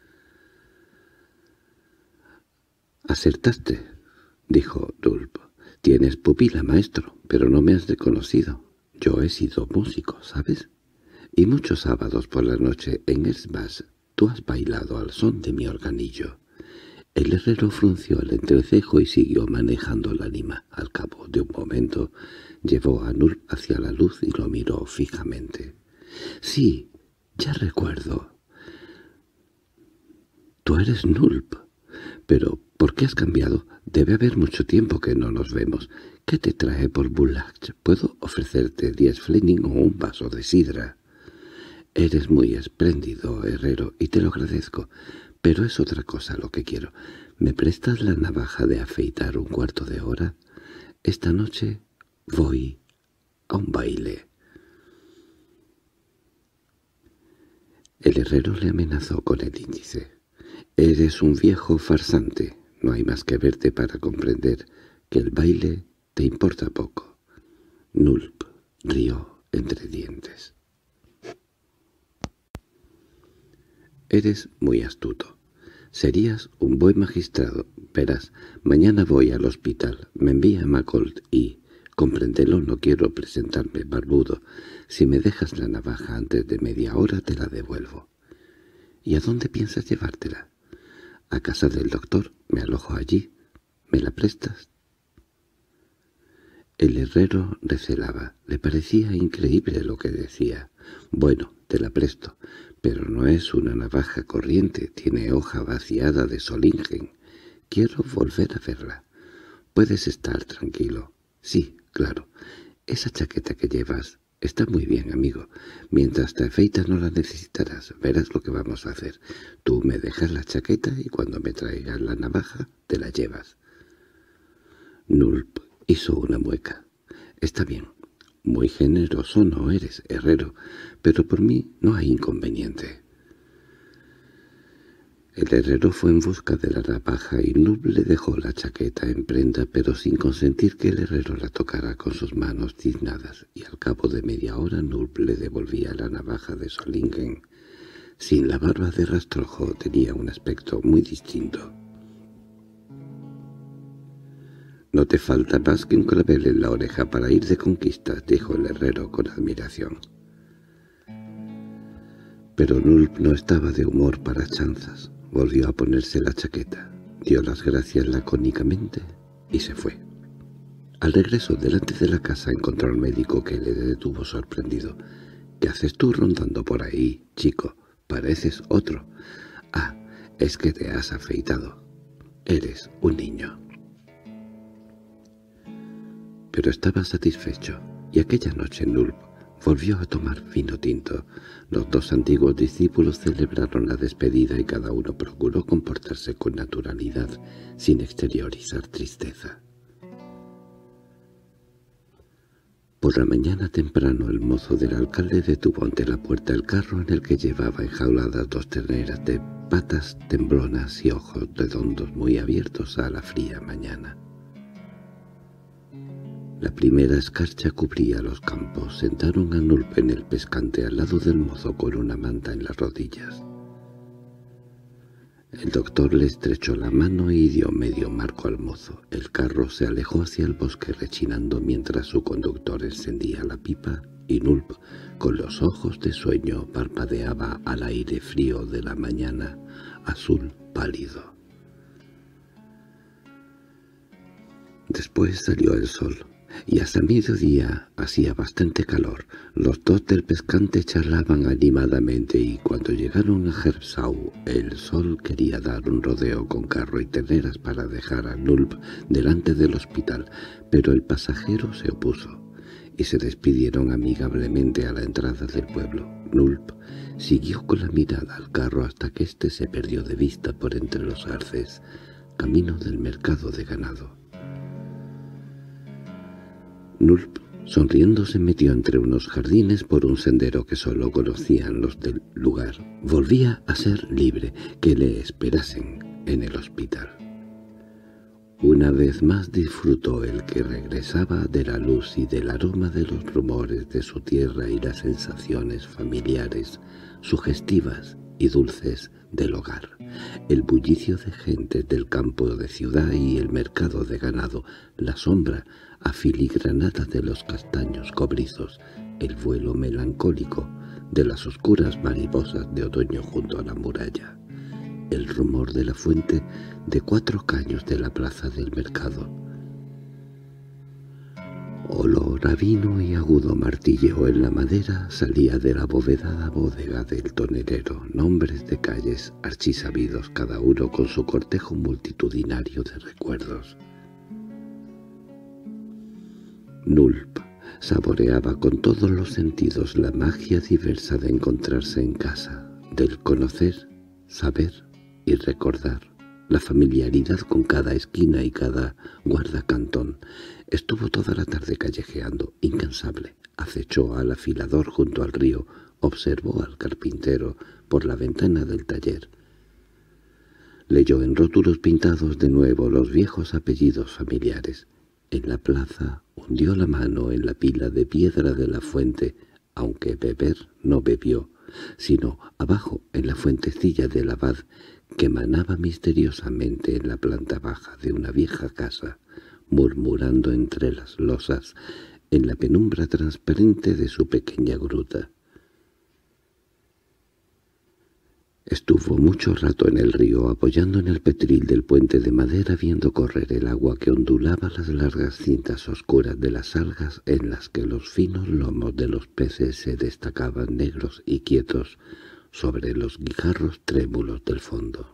«Acertaste», dijo Nulp. «Tienes pupila, maestro, pero no me has reconocido. Yo he sido músico, ¿sabes? Y muchos sábados por la noche en Erzbach tú has bailado al son de mi organillo». El herrero frunció el entrecejo y siguió manejando la lima. Al cabo de un momento llevó a Nulp hacia la luz y lo miró fijamente. «Sí, ya recuerdo. Tú eres Nulp. Pero ¿por qué has cambiado? Debe haber mucho tiempo que no nos vemos. ¿Qué te trae por Bulach? Puedo ofrecerte diez flening o un vaso de sidra». «Eres muy espléndido, herrero, y te lo agradezco. Pero es otra cosa lo que quiero. ¿Me prestas la navaja de afeitar un cuarto de hora? Esta noche voy a un baile». El herrero le amenazó con el índice. «Eres un viejo farsante. No hay más que verte para comprender que el baile te importa poco». Nulp rió entre dientes. «Eres muy astuto. Serías un buen magistrado. Verás, mañana voy al hospital. Me envía Macolt y, compréndelo, no quiero presentarme barbudo. Si me dejas la navaja antes de media hora te la devuelvo». «¿Y a dónde piensas llevártela?» «A casa del doctor. Me alojo allí. ¿Me la prestas?» El herrero recelaba. Le parecía increíble lo que decía. «Bueno, te la presto. Pero no es una navaja corriente, tiene hoja vaciada de Solingen. Quiero volver a verla». «Puedes estar tranquilo». «Sí, claro. Esa chaqueta que llevas está muy bien, amigo. Mientras te afeitas no la necesitarás. Verás lo que vamos a hacer. Tú me dejas la chaqueta y cuando me traigas la navaja te la llevas». Nulp hizo una mueca. «Está bien. Muy generoso no eres, herrero, pero por mí no hay inconveniente». El herrero fue en busca de la navaja y Nulp le dejó la chaqueta en prenda, pero sin consentir que el herrero la tocara con sus manos tiznadas, y al cabo de media hora Nulp le devolvía la navaja de Solingen. Sin la barba de rastrojo tenía un aspecto muy distinto. «No te falta más que un clavel en la oreja para ir de conquistas», dijo el herrero con admiración. Pero Nulp no estaba de humor para chanzas. Volvió a ponerse la chaqueta, dio las gracias lacónicamente y se fue. Al regreso, delante de la casa, encontró al médico, que le detuvo sorprendido. «¿Qué haces tú rondando por ahí, chico? Pareces otro». «Ah, es que te has afeitado. Eres un niño». Pero estaba satisfecho, y aquella noche Nulp volvió a tomar vino tinto. Los dos antiguos discípulos celebraron la despedida y cada uno procuró comportarse con naturalidad, sin exteriorizar tristeza. Por la mañana temprano el mozo del alcalde detuvo ante la puerta el carro en el que llevaba enjauladas dos terneras de patas temblonas y ojos redondos muy abiertos a la fría mañana. La primera escarcha cubría los campos. Sentaron a Nulp en el pescante al lado del mozo con una manta en las rodillas. El doctor le estrechó la mano y dio medio marco al mozo. El carro se alejó hacia el bosque rechinando mientras su conductor encendía la pipa y Nulp, con los ojos de sueño, parpadeaba al aire frío de la mañana, azul pálido. Después salió el sol, y hasta mediodía hacía bastante calor. Los dos del pescante charlaban animadamente y cuando llegaron a Hersau el sol quería dar un rodeo con carro y terneras para dejar a Nulp delante del hospital, pero el pasajero se opuso y se despidieron amigablemente a la entrada del pueblo. Nulp siguió con la mirada al carro hasta que éste se perdió de vista por entre los arces, camino del mercado de ganado. Nulp, sonriendo, se metió entre unos jardines por un sendero que solo conocían los del lugar. Volvía a ser libre, que le esperasen en el hospital. Una vez más disfrutó el que regresaba de la luz y del aroma de los rumores de su tierra y las sensaciones familiares, sugestivas y dulces del hogar, el bullicio de gente del campo de ciudad y el mercado de ganado, la sombra afiligranada de los castaños cobrizos, el vuelo melancólico de las oscuras mariposas de otoño junto a la muralla, el rumor de la fuente de cuatro caños de la plaza del mercado. Olor a vino y agudo martilleo en la madera salía de la abovedada bodega del tonelero, nombres de calles archisabidos, cada uno con su cortejo multitudinario de recuerdos. Nulp saboreaba con todos los sentidos la magia diversa de encontrarse en casa, del conocer, saber y recordar, la familiaridad con cada esquina y cada guardacantón. Estuvo toda la tarde callejeando, incansable. Acechó al afilador junto al río, observó al carpintero por la ventana del taller. Leyó en rótulos pintados de nuevo los viejos apellidos familiares. En la plaza hundió la mano en la pila de piedra de la fuente, aunque beber no bebió, sino abajo en la fuentecilla del abad que manaba misteriosamente en la planta baja de una vieja casa, murmurando entre las losas en la penumbra transparente de su pequeña gruta. Estuvo mucho rato en el río, apoyando en el petril del puente de madera, viendo correr el agua que ondulaba las largas cintas oscuras de las algas en las que los finos lomos de los peces se destacaban negros y quietos sobre los guijarros trémulos del fondo.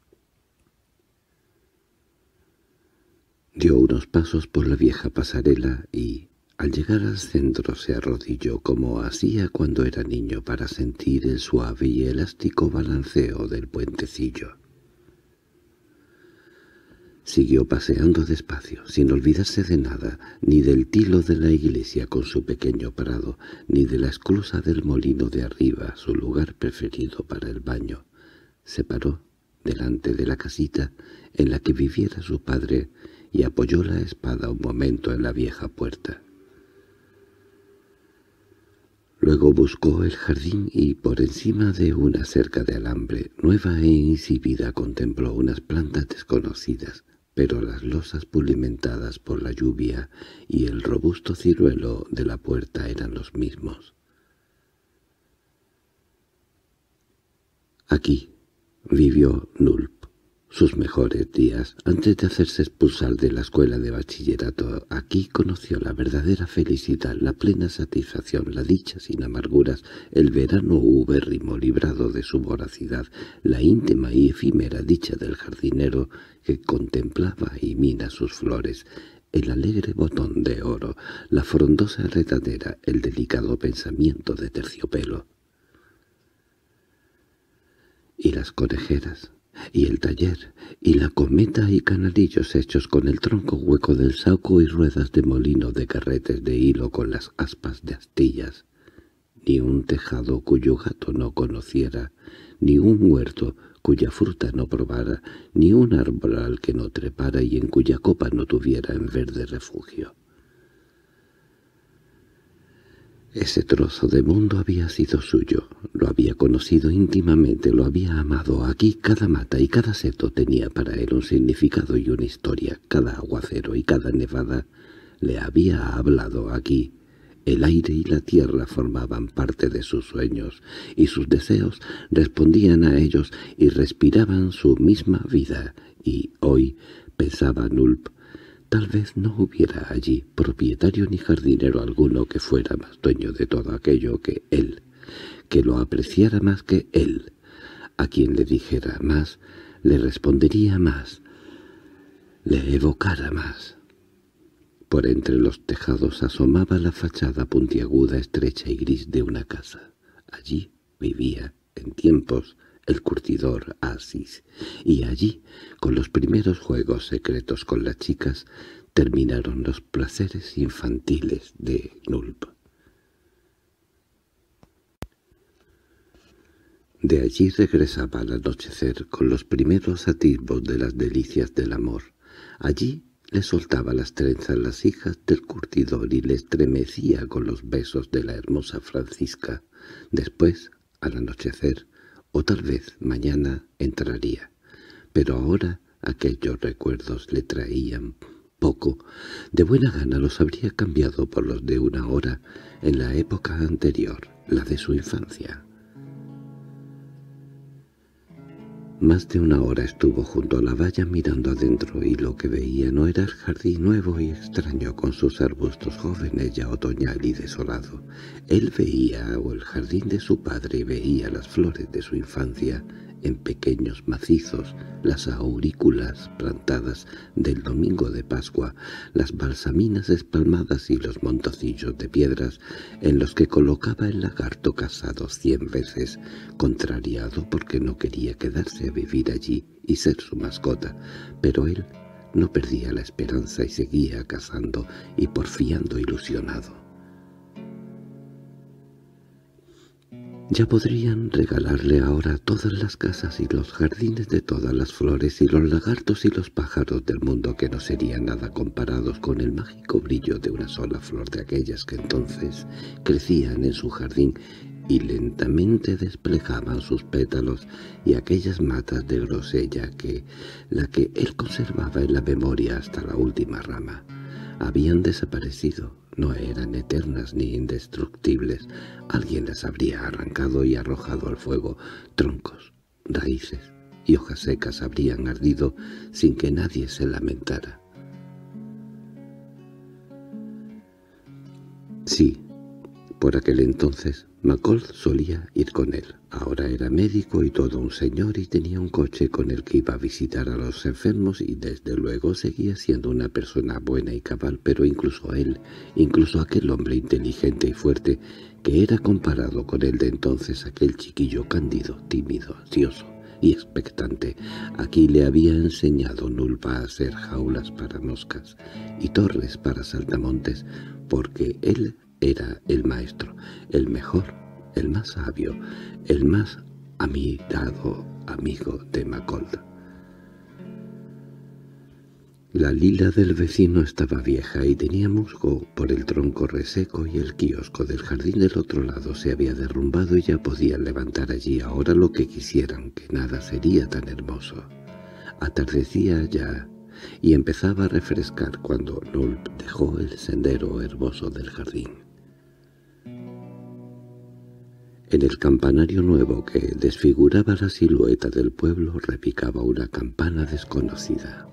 Dio unos pasos por la vieja pasarela y, al llegar al centro, se arrodilló como hacía cuando era niño para sentir el suave y elástico balanceo del puentecillo. Siguió paseando despacio, sin olvidarse de nada, ni del tilo de la iglesia con su pequeño prado, ni de la esclusa del molino de arriba, su lugar preferido para el baño. Se paró delante de la casita en la que viviera su padre y apoyó la espada un momento en la vieja puerta. Luego buscó el jardín y por encima de una cerca de alambre, nueva e insípida, contempló unas plantas desconocidas, pero las losas pulimentadas por la lluvia y el robusto ciruelo de la puerta eran los mismos. Aquí vivió Nulp sus mejores días antes de hacerse expulsar de la escuela de bachillerato. Aquí conoció la verdadera felicidad, la plena satisfacción, la dicha sin amarguras, el verano ubérrimo librado de su voracidad, la íntima y efímera dicha del jardinero que contemplaba y mina sus flores, el alegre botón de oro, la frondosa enredadera, el delicado pensamiento de terciopelo. Y las conejeras, y el taller, y la cometa y canalillos hechos con el tronco hueco del saco y ruedas de molino de carretes de hilo con las aspas de astillas, ni un tejado cuyo gato no conociera, ni un huerto cuya fruta no probara, ni un árbol al que no trepara y en cuya copa no tuviera en verde refugio. Ese trozo de mundo había sido suyo, lo había conocido íntimamente, lo había amado. Aquí cada mata y cada seto tenía para él un significado y una historia, cada aguacero y cada nevada le había hablado aquí. El aire y la tierra formaban parte de sus sueños, y sus deseos respondían a ellos y respiraban su misma vida, y hoy, pensaba Nulp, tal vez no hubiera allí propietario ni jardinero alguno que fuera más dueño de todo aquello que él, que lo apreciara más que él, a quien le dijera más, le respondería más, le evocara más. Por entre los tejados asomaba la fachada puntiaguda, estrecha y gris de una casa. Allí vivía, en tiempos, el curtidor Asis, y allí, con los primeros juegos secretos con las chicas, terminaron los placeres infantiles de Nulp. De allí regresaba al anochecer con los primeros atisbos de las delicias del amor. Allí le soltaba las trenzas las hijas del curtidor y le estremecía con los besos de la hermosa Francisca. Después, al anochecer, o tal vez mañana entraría. Pero ahora aquellos recuerdos le traían poco. De buena gana los habría cambiado por los de una hora en la época anterior, la de su infancia. Más de una hora estuvo junto a la valla mirando adentro, y lo que veía no era el jardín nuevo y extraño con sus arbustos jóvenes ya otoñal y desolado. Él veía o el jardín de su padre, y veía las flores de su infancia en pequeños macizos, las aurículas plantadas del domingo de Pascua, las balsaminas espalmadas y los montecillos de piedras en los que colocaba el lagarto casado cien veces, contrariado porque no quería quedarse a vivir allí y ser su mascota, pero él no perdía la esperanza y seguía cazando y porfiando ilusionado. Ya podrían regalarle ahora todas las casas y los jardines de todas las flores y los lagartos y los pájaros del mundo, que no serían nada comparados con el mágico brillo de una sola flor de aquellas que entonces crecían en su jardín y lentamente desplegaban sus pétalos, y aquellas matas de grosella que, la que él conservaba en la memoria hasta la última rama, habían desaparecido. No eran eternas ni indestructibles. Alguien las habría arrancado y arrojado al fuego. Troncos, raíces y hojas secas habrían ardido sin que nadie se lamentara. Sí, por aquel entonces Macoll solía ir con él. Ahora era médico y todo un señor, y tenía un coche con el que iba a visitar a los enfermos, y desde luego seguía siendo una persona buena y cabal, pero incluso él, incluso aquel hombre inteligente y fuerte, que era comparado con el de entonces aquel chiquillo cándido, tímido, ansioso y expectante, aquí le había enseñado Nulp a hacer jaulas para moscas y torres para saltamontes, porque él era el maestro, el mejor, el más sabio, el más amigado amigo de Macoll. La lila del vecino estaba vieja y tenía musgo por el tronco reseco, y el kiosco del jardín del otro lado se había derrumbado y ya podían levantar allí ahora lo que quisieran, que nada sería tan hermoso. Atardecía ya y empezaba a refrescar cuando Nulp dejó el sendero herboso del jardín. En el campanario nuevo que desfiguraba la silueta del pueblo repicaba una campana desconocida.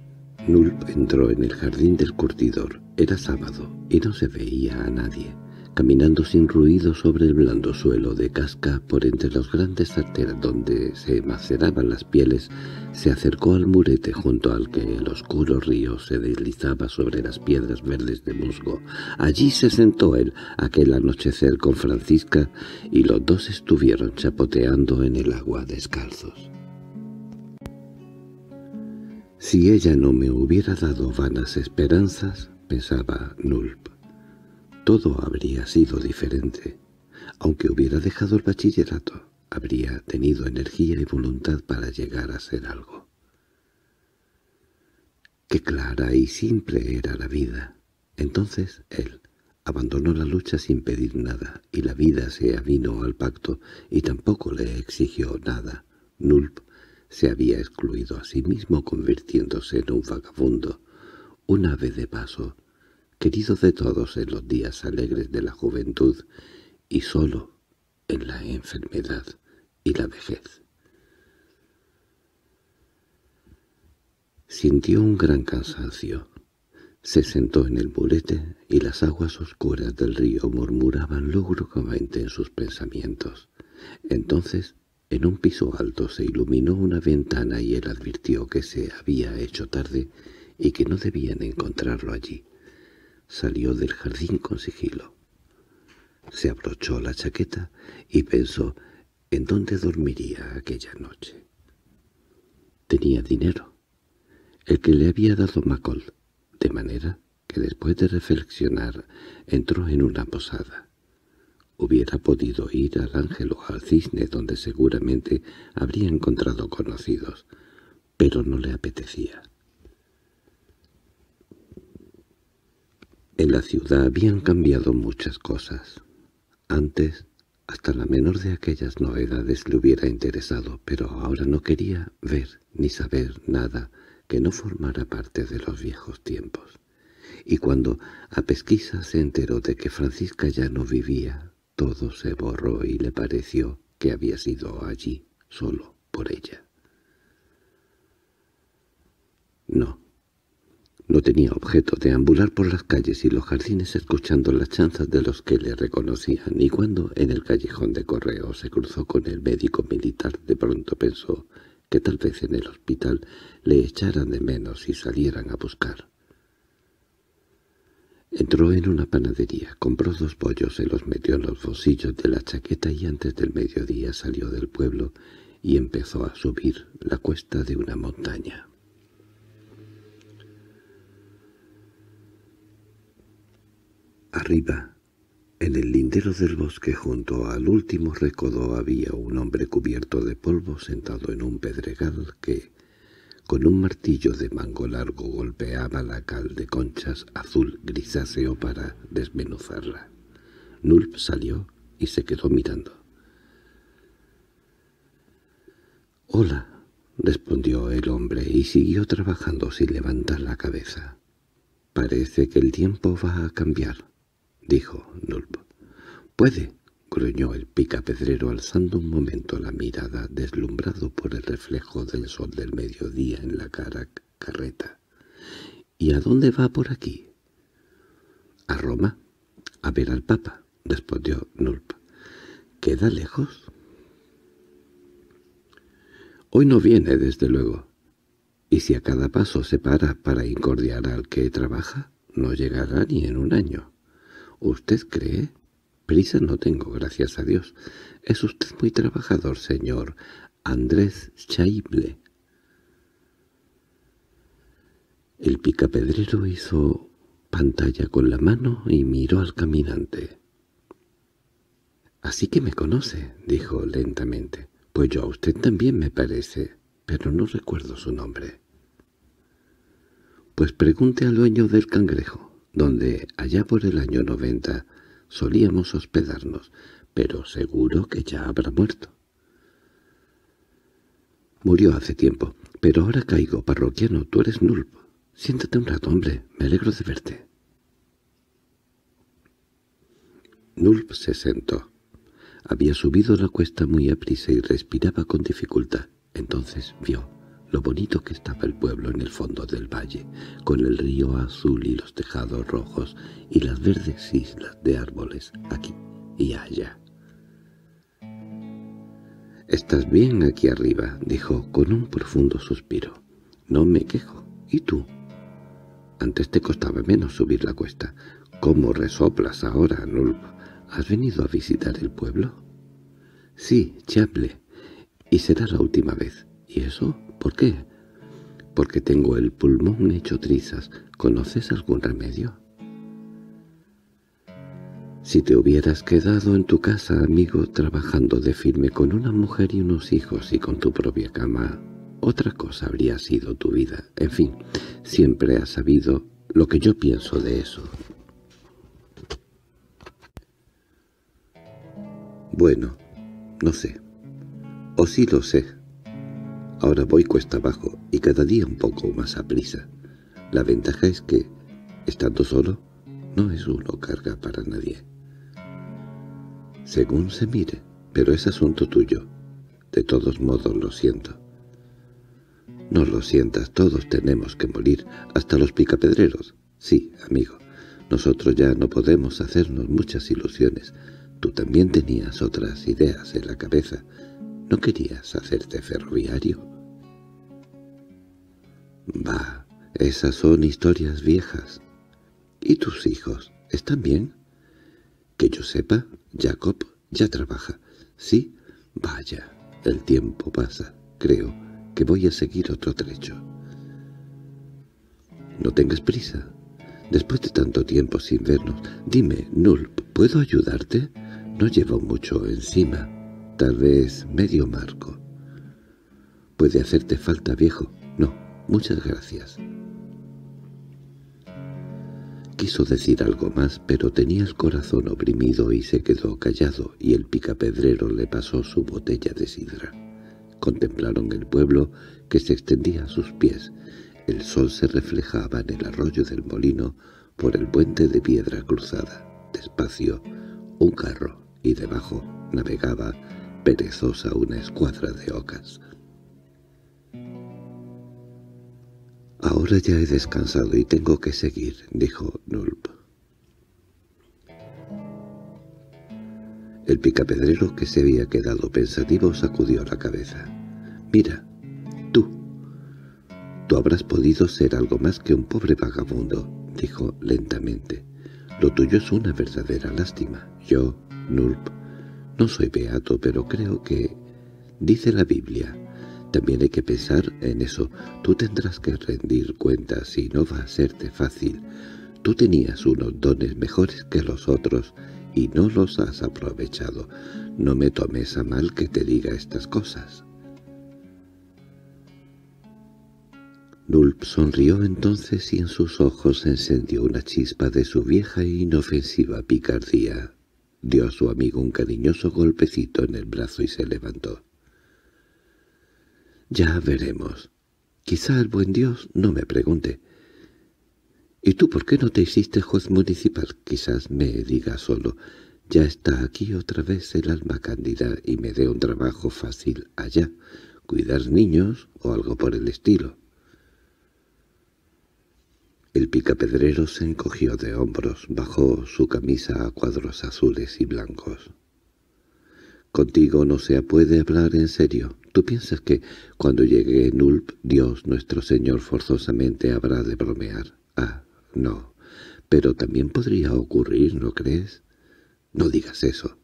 Nulp entró en el jardín del curtidor. Era sábado y no se veía a nadie. Caminando sin ruido sobre el blando suelo de casca por entre las grandes arteras donde se maceraban las pieles, se acercó al murete junto al que el oscuro río se deslizaba sobre las piedras verdes de musgo. Allí se sentó él aquel anochecer con Francisca y los dos estuvieron chapoteando en el agua descalzos. «Si ella no me hubiera dado vanas esperanzas», pensaba Nulp, «todo habría sido diferente. Aunque hubiera dejado el bachillerato, habría tenido energía y voluntad para llegar a ser algo». Qué clara y simple era la vida. Entonces él abandonó la lucha sin pedir nada, y la vida se avino al pacto y tampoco le exigió nada. Nulp se había excluido a sí mismo convirtiéndose en un vagabundo, un ave de paso, querido de todos en los días alegres de la juventud y solo en la enfermedad y la vejez. Sintió un gran cansancio. Se sentó en el murete y las aguas oscuras del río murmuraban lúgubremente en sus pensamientos. Entonces, en un piso alto se iluminó una ventana y él advirtió que se había hecho tarde y que no debían encontrarlo allí. Salió del jardín con sigilo. Se abrochó la chaqueta y pensó en dónde dormiría aquella noche. Tenía dinero, el que le había dado Macoll, de manera que después de reflexionar entró en una posada. Hubiera podido ir al Ángel o al Cisne, donde seguramente habría encontrado conocidos, pero no le apetecía. En la ciudad habían cambiado muchas cosas. Antes, hasta la menor de aquellas novedades le hubiera interesado, pero ahora no quería ver ni saber nada que no formara parte de los viejos tiempos. Y cuando a pesquisa se enteró de que Francisca ya no vivía, todo se borró y le pareció que había sido allí solo por ella. No, no tenía objeto de ambular por las calles y los jardines escuchando las chanzas de los que le reconocían, y cuando en el callejón de correo se cruzó con el médico militar, de pronto pensó que tal vez en el hospital le echaran de menos y salieran a buscar. Entró en una panadería, compró dos bollos, se los metió en los bolsillos de la chaqueta y antes del mediodía salió del pueblo y empezó a subir la cuesta de una montaña. Arriba, en el lindero del bosque junto al último recodo, había un hombre cubierto de polvo sentado en un pedregal que, con un martillo de mango largo, golpeaba la cal de conchas azul grisáceo para desmenuzarla. Nulp salió y se quedó mirando. «Hola», respondió el hombre y siguió trabajando sin levantar la cabeza. «Parece que el tiempo va a cambiar», dijo Nulp. «Puede», gruñó el picapedrero alzando un momento la mirada, deslumbrado por el reflejo del sol del mediodía en la cara carreta. «¿Y a dónde va por aquí?» «A Roma, a ver al Papa», respondió Nulp. «¿Queda lejos?» «Hoy no viene, desde luego. Y si a cada paso se para para incordiar al que trabaja, no llegará ni en un año. ¿Usted cree? Prisa no tengo, gracias a Dios. Es usted muy trabajador, señor Andrés Chaible». El picapedrero hizo pantalla con la mano y miró al caminante. «Así que me conoce», dijo lentamente. «Pues yo a usted también me parece, pero no recuerdo su nombre». «Pues pregunte al dueño del Cangrejo, donde allá por el año noventa solíamos hospedarnos, pero seguro que ya habrá muerto». «Murió hace tiempo, pero ahora caigo, parroquiano, tú eres Nulp. Siéntate un rato, hombre, me alegro de verte». Nulp se sentó. Había subido la cuesta muy aprisa y respiraba con dificultad. Entonces vio lo bonito que estaba el pueblo en el fondo del valle, con el río azul y los tejados rojos y las verdes islas de árboles aquí y allá. «Estás bien aquí arriba», dijo con un profundo suspiro. «No me quejo. ¿Y tú? Antes te costaba menos subir la cuesta. ¿Cómo resoplas ahora, Nulp? ¿Has venido a visitar el pueblo?» «Sí, Chaple. Y será la última vez». «¿Y eso? ¿Por qué?» «Porque tengo el pulmón hecho trizas. ¿Conoces algún remedio?» «Si te hubieras quedado en tu casa, amigo, trabajando de firme con una mujer y unos hijos y con tu propia cama, otra cosa habría sido tu vida. En fin, siempre has sabido lo que yo pienso de eso». «Bueno, no sé. O sí lo sé. Ahora voy cuesta abajo y cada día un poco más a prisa. La ventaja es que, estando solo, no es uno carga para nadie. Según se mire, pero es asunto tuyo. De todos modos lo siento». «No lo sientas, todos tenemos que morir, hasta los picapedreros. Sí, amigo, nosotros ya no podemos hacernos muchas ilusiones. Tú también tenías otras ideas en la cabeza. ¿No querías hacerte ferroviario?» «Bah, esas son historias viejas. ¿Y tus hijos? ¿Están bien?» «Que yo sepa, Jacob ya trabaja». «¿Sí? Vaya, el tiempo pasa. Creo que voy a seguir otro trecho». «No tengas prisa. Después de tanto tiempo sin vernos, dime, Nulp, ¿puedo ayudarte? No llevo mucho encima. Tal vez medio marco». «¿Puede hacerte falta, viejo?» «No, muchas gracias». Quiso decir algo más, pero tenía el corazón oprimido y se quedó callado, y el picapedrero le pasó su botella de sidra. Contemplaron el pueblo que se extendía a sus pies. El sol se reflejaba en el arroyo del molino por el puente de piedra cruzada. Despacio, un carro, y debajo navegaba perezosa una escuadra de ocas. «Ahora ya he descansado y tengo que seguir», dijo Nulp. El picapedrero, que se había quedado pensativo, sacudió la cabeza. «Mira, tú. Tú habrás podido ser algo más que un pobre vagabundo», dijo lentamente. «Lo tuyo es una verdadera lástima. Yo, Nulp, no soy beato, pero creo que, dice la Biblia, también hay que pensar en eso. Tú tendrás que rendir cuentas y no va a serte fácil. Tú tenías unos dones mejores que los otros y no los has aprovechado. No me tomes a mal que te diga estas cosas». Nulp sonrió entonces y en sus ojos se encendió una chispa de su vieja e inofensiva picardía. Dio a su amigo un cariñoso golpecito en el brazo y se levantó. «Ya veremos. Quizá el buen Dios no me pregunte. ¿Y tú por qué no te hiciste juez municipal? Quizás me diga solo, ya está aquí otra vez el alma cándida y me dé un trabajo fácil allá, cuidar niños o algo por el estilo». El picapedrero se encogió de hombros, bajó su camisa a cuadros azules y blancos. «Contigo no se puede hablar en serio. ¿Tú piensas que, cuando llegue Nulp, Dios nuestro Señor forzosamente habrá de bromear? Ah, no. Pero también podría ocurrir, ¿no crees? No digas eso».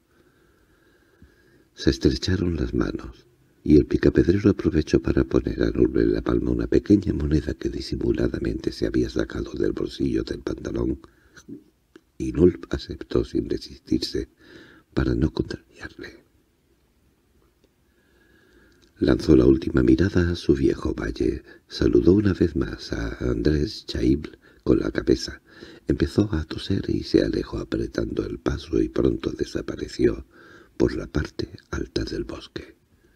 Se estrecharon las manos, y el picapedrero aprovechó para poner a Nulp en la palma una pequeña moneda que disimuladamente se había sacado del bolsillo del pantalón, y Nulp aceptó sin resistirse, para no contrariarle. Lanzó la última mirada a su viejo valle, saludó una vez más a Andrés Chaible con la cabeza, empezó a toser y se alejó apretando el paso y pronto desapareció por la parte alta del bosque.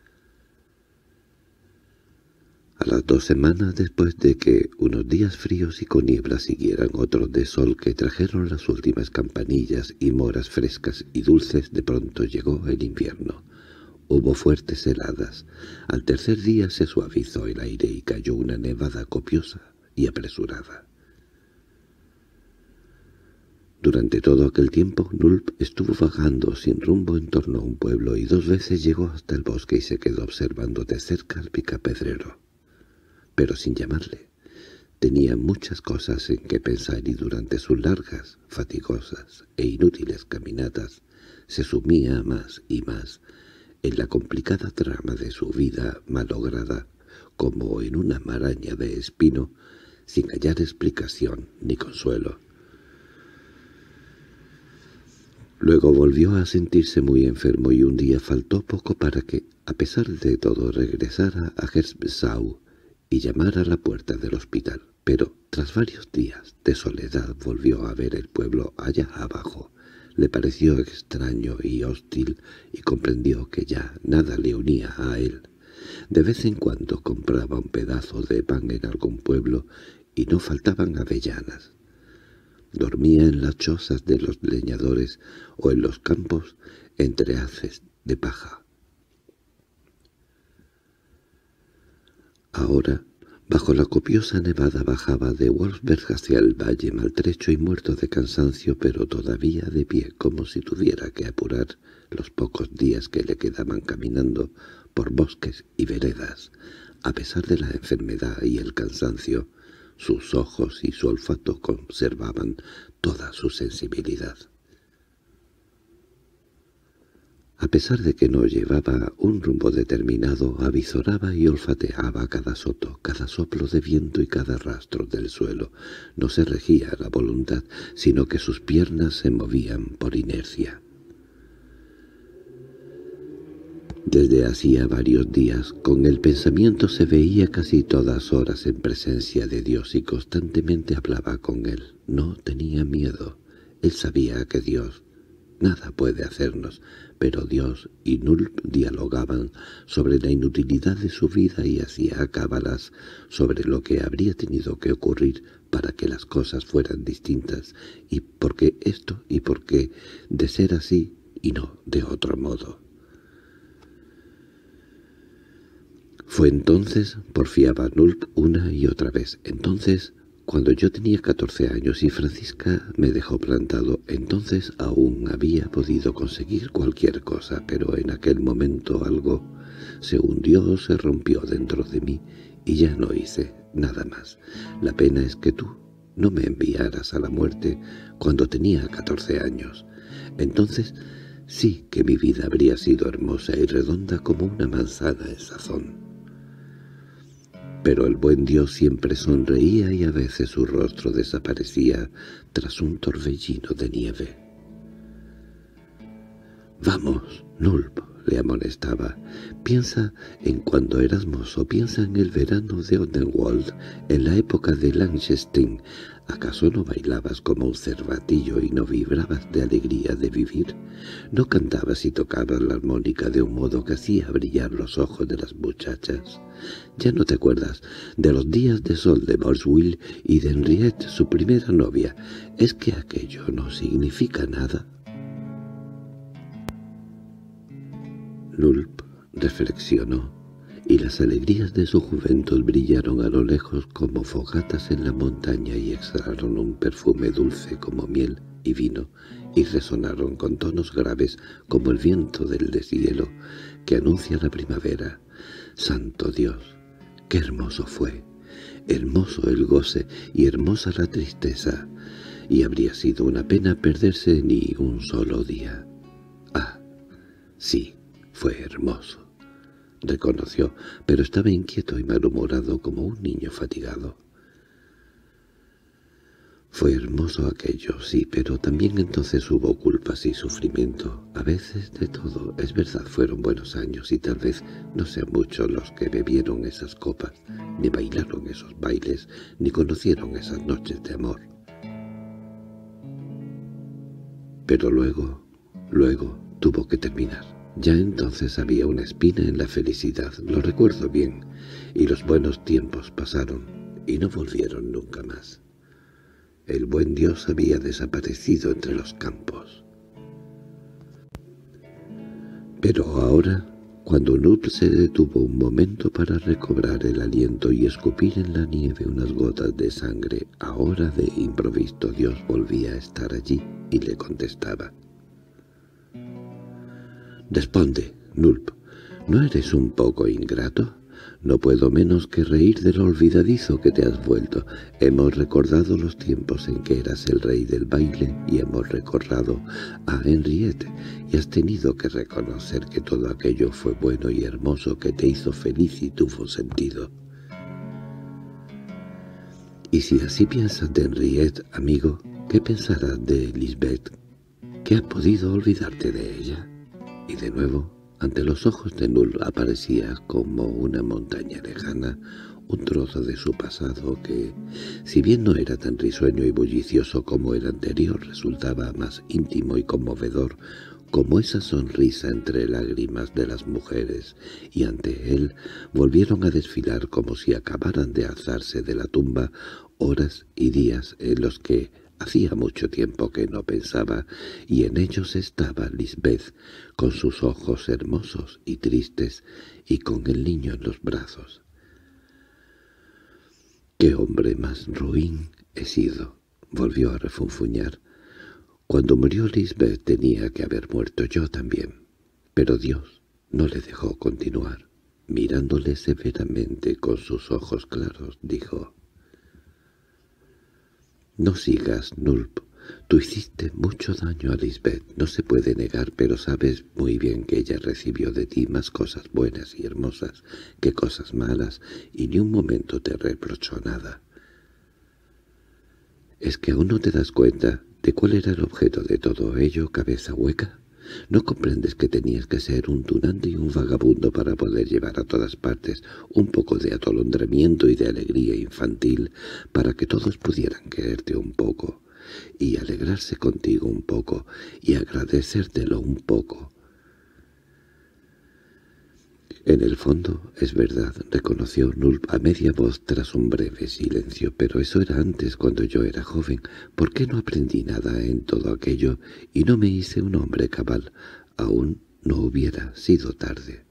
A las dos semanas después de que unos días fríos y con niebla siguieran otros de sol que trajeron las últimas campanillas y moras frescas y dulces, de pronto llegó el invierno. Hubo fuertes heladas. Al tercer día se suavizó el aire y cayó una nevada copiosa y apresurada. Durante todo aquel tiempo, Nulp estuvo vagando sin rumbo en torno a un pueblo y dos veces llegó hasta el bosque y se quedó observando de cerca al picapedrero, pero sin llamarle. Tenía muchas cosas en que pensar y durante sus largas, fatigosas e inútiles caminatas se sumía más y más en la complicada trama de su vida malograda, como en una maraña de espino, sin hallar explicación ni consuelo. Luego volvió a sentirse muy enfermo y un día faltó poco para que, a pesar de todo, regresara a Gersbsau y llamara a la puerta del hospital. Pero, tras varios días de soledad, volvió a ver el pueblo allá abajo. Le pareció extraño y hostil y comprendió que ya nada le unía a él. De vez en cuando compraba un pedazo de pan en algún pueblo y no faltaban avellanas. Dormía en las chozas de los leñadores o en los campos entre haces de paja. Ahora, bajo la copiosa nevada bajaba de Wolfsberg hacia el valle maltrecho y muerto de cansancio, pero todavía de pie, como si tuviera que apurar los pocos días que le quedaban caminando por bosques y veredas. A pesar de la enfermedad y el cansancio, sus ojos y su olfato conservaban toda su sensibilidad. A pesar de que no llevaba un rumbo determinado, avizoraba y olfateaba cada soto, cada soplo de viento y cada rastro del suelo. No se regía a la voluntad, sino que sus piernas se movían por inercia. Desde hacía varios días, con el pensamiento se veía casi todas horas en presencia de Dios y constantemente hablaba con Él. No tenía miedo. Él sabía que Dios nada puede hacernos, pero Dios y Nulp dialogaban sobre la inutilidad de su vida y hacía cábalas sobre lo que habría tenido que ocurrir para que las cosas fueran distintas, y por qué esto y por qué de ser así y no de otro modo. Fue entonces, porfiaba Nulp una y otra vez, entonces, cuando yo tenía catorce años y Francisca me dejó plantado, entonces aún había podido conseguir cualquier cosa, pero en aquel momento algo se hundió o se rompió dentro de mí y ya no hice nada más. La pena es que tú no me enviaras a la muerte cuando tenía catorce años. Entonces sí que mi vida habría sido hermosa y redonda como una manzana en sazón. Pero el buen Dios siempre sonreía y a veces su rostro desaparecía tras un torbellino de nieve. «Vamos, Nulp», le amonestaba, «piensa en cuando eras mozo, piensa en el verano de Odenwald, en la época de Langenstein. ¿Acaso no bailabas como un cervatillo y no vibrabas de alegría de vivir? ¿No cantabas y tocabas la armónica de un modo que hacía brillar los ojos de las muchachas? ¿Ya no te acuerdas de los días de sol de Borswill y de Henriette, su primera novia? ¿Es que aquello no significa nada?» Nulp reflexionó, y las alegrías de su juventud brillaron a lo lejos como fogatas en la montaña y exhalaron un perfume dulce como miel y vino, y resonaron con tonos graves como el viento del deshielo que anuncia la primavera. ¡Santo Dios! ¡Qué hermoso fue! Hermoso el goce y hermosa la tristeza, y habría sido una pena perderse ni un solo día. ¡Ah! Sí, fue hermoso, reconoció, pero estaba inquieto y malhumorado como un niño fatigado. Fue hermoso aquello, sí, pero también entonces hubo culpas y sufrimiento. A veces de todo, es verdad, fueron buenos años y tal vez no sean muchos los que bebieron esas copas, ni bailaron esos bailes, ni conocieron esas noches de amor. Pero luego, luego tuvo que terminar. Ya entonces había una espina en la felicidad, lo recuerdo bien, y los buenos tiempos pasaron y no volvieron nunca más. El buen Dios había desaparecido entre los campos. Pero ahora Cuando Nulp se detuvo un momento para recobrar el aliento y escupir en la nieve unas gotas de sangre, ahora de improviso Dios volvía a estar allí y le contestaba. «Responde, Nulp, ¿no eres un poco ingrato? No puedo menos que reír de lo olvidadizo que te has vuelto. Hemos recordado los tiempos en que eras el rey del baile y hemos recordado a Henriette y has tenido que reconocer que todo aquello fue bueno y hermoso, que te hizo feliz y tuvo sentido. Y si así piensas de Henriette, amigo, ¿qué pensarás de Lisbeth? ¿Qué has podido olvidarte de ella?» Y de nuevo, ante los ojos de Nulp aparecía como una montaña lejana, un trozo de su pasado que, si bien no era tan risueño y bullicioso como el anterior, resultaba más íntimo y conmovedor, como esa sonrisa entre lágrimas de las mujeres, y ante él volvieron a desfilar como si acabaran de alzarse de la tumba horas y días en los que hacía mucho tiempo que no pensaba, y en ellos estaba Lisbeth, con sus ojos hermosos y tristes, y con el niño en los brazos. «¡Qué hombre más ruin he sido!», volvió a refunfuñar. «Cuando murió Lisbeth tenía que haber muerto yo también». Pero Dios no le dejó continuar. Mirándole severamente con sus ojos claros, dijo: «No sigas, Nulp. Tú hiciste mucho daño a Lisbeth, no se puede negar, pero sabes muy bien que ella recibió de ti más cosas buenas y hermosas que cosas malas, y ni un momento te reprochó nada. ¿Es que aún no te das cuenta de cuál era el objeto de todo ello, cabeza hueca? ¿No comprendes que tenías que ser un tunante y un vagabundo para poder llevar a todas partes un poco de atolondramiento y de alegría infantil, para que todos pudieran quererte un poco, y alegrarse contigo un poco, y agradecértelo un poco?» «En el fondo, es verdad», reconoció Nulp a media voz tras un breve silencio, «pero eso era antes, cuando yo era joven. ¿Por qué no aprendí nada en todo aquello y no me hice un hombre cabal? Aún no hubiera sido tarde».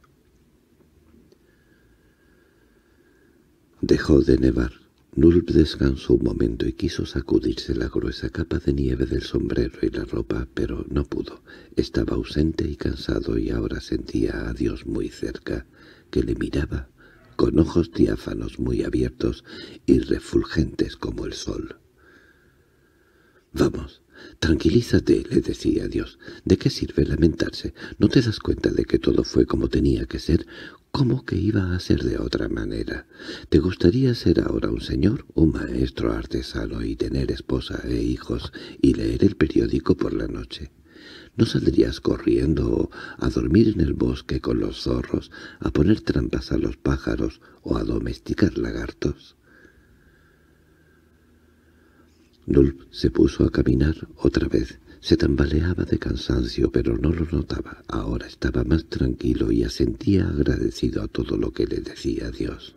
Dejó de nevar. Nulp descansó un momento y quiso sacudirse la gruesa capa de nieve del sombrero y la ropa, pero no pudo. Estaba ausente y cansado y ahora sentía a Dios muy cerca, que le miraba con ojos diáfanos muy abiertos y refulgentes como el sol. «Vamos, tranquilízate», le decía Dios. «¿De qué sirve lamentarse? ¿No te das cuenta de que todo fue como tenía que ser? ¿Cómo que iba a ser de otra manera? ¿Te gustaría ser ahora un señor, un maestro artesano y tener esposa e hijos y leer el periódico por la noche? ¿No saldrías corriendo a dormir en el bosque con los zorros, a poner trampas a los pájaros o a domesticar lagartos?» Nulp se puso a caminar otra vez. Se tambaleaba de cansancio, pero no lo notaba. Ahora estaba más tranquilo y asentía agradecido a todo lo que le decía Dios.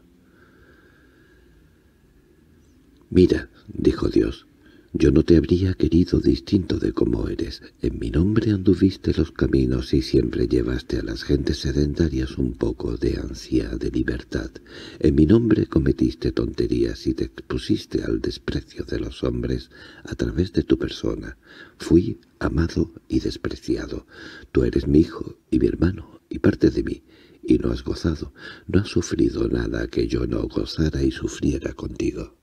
«Mira», dijo Dios, «yo no te habría querido distinto de cómo eres. En mi nombre anduviste los caminos y siempre llevaste a las gentes sedentarias un poco de ansia de libertad. En mi nombre cometiste tonterías y te expusiste al desprecio de los hombres a través de tu persona. Fui amado y despreciado. Tú eres mi hijo y mi hermano y parte de mí, y no has gozado, no has sufrido nada que yo no gozara y sufriera contigo».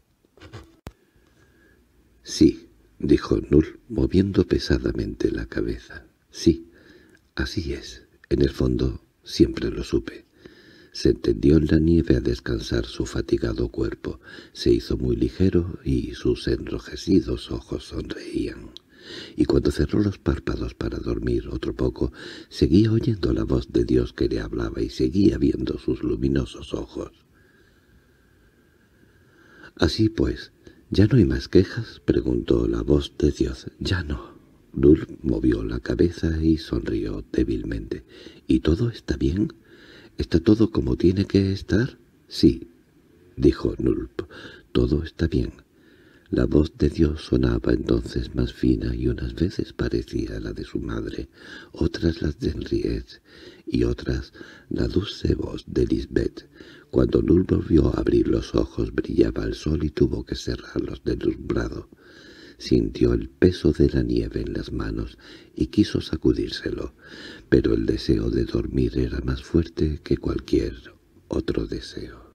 «Sí», dijo Nulp, moviendo pesadamente la cabeza. «Sí, así es. En el fondo siempre lo supe». Se tendió en la nieve a descansar su fatigado cuerpo. Se hizo muy ligero y sus enrojecidos ojos sonreían. Y cuando cerró los párpados para dormir otro poco, seguía oyendo la voz de Dios que le hablaba y seguía viendo sus luminosos ojos. «Así pues, ¿ya no hay más quejas?», preguntó la voz de Dios. «Ya no». Nulp movió la cabeza y sonrió débilmente. «¿Y todo está bien? ¿Está todo como tiene que estar?» «Sí», dijo Nulp, «todo está bien. La voz de Dios sonaba entonces más fina y unas veces parecía la de su madre, otras las de Henriette y otras la dulce voz de Lisbeth. Cuando Null volvió a abrir los ojos brillaba el sol y tuvo que cerrarlos deslumbrado. Sintió el peso de la nieve en las manos y quiso sacudírselo, pero el deseo de dormir era más fuerte que cualquier otro deseo.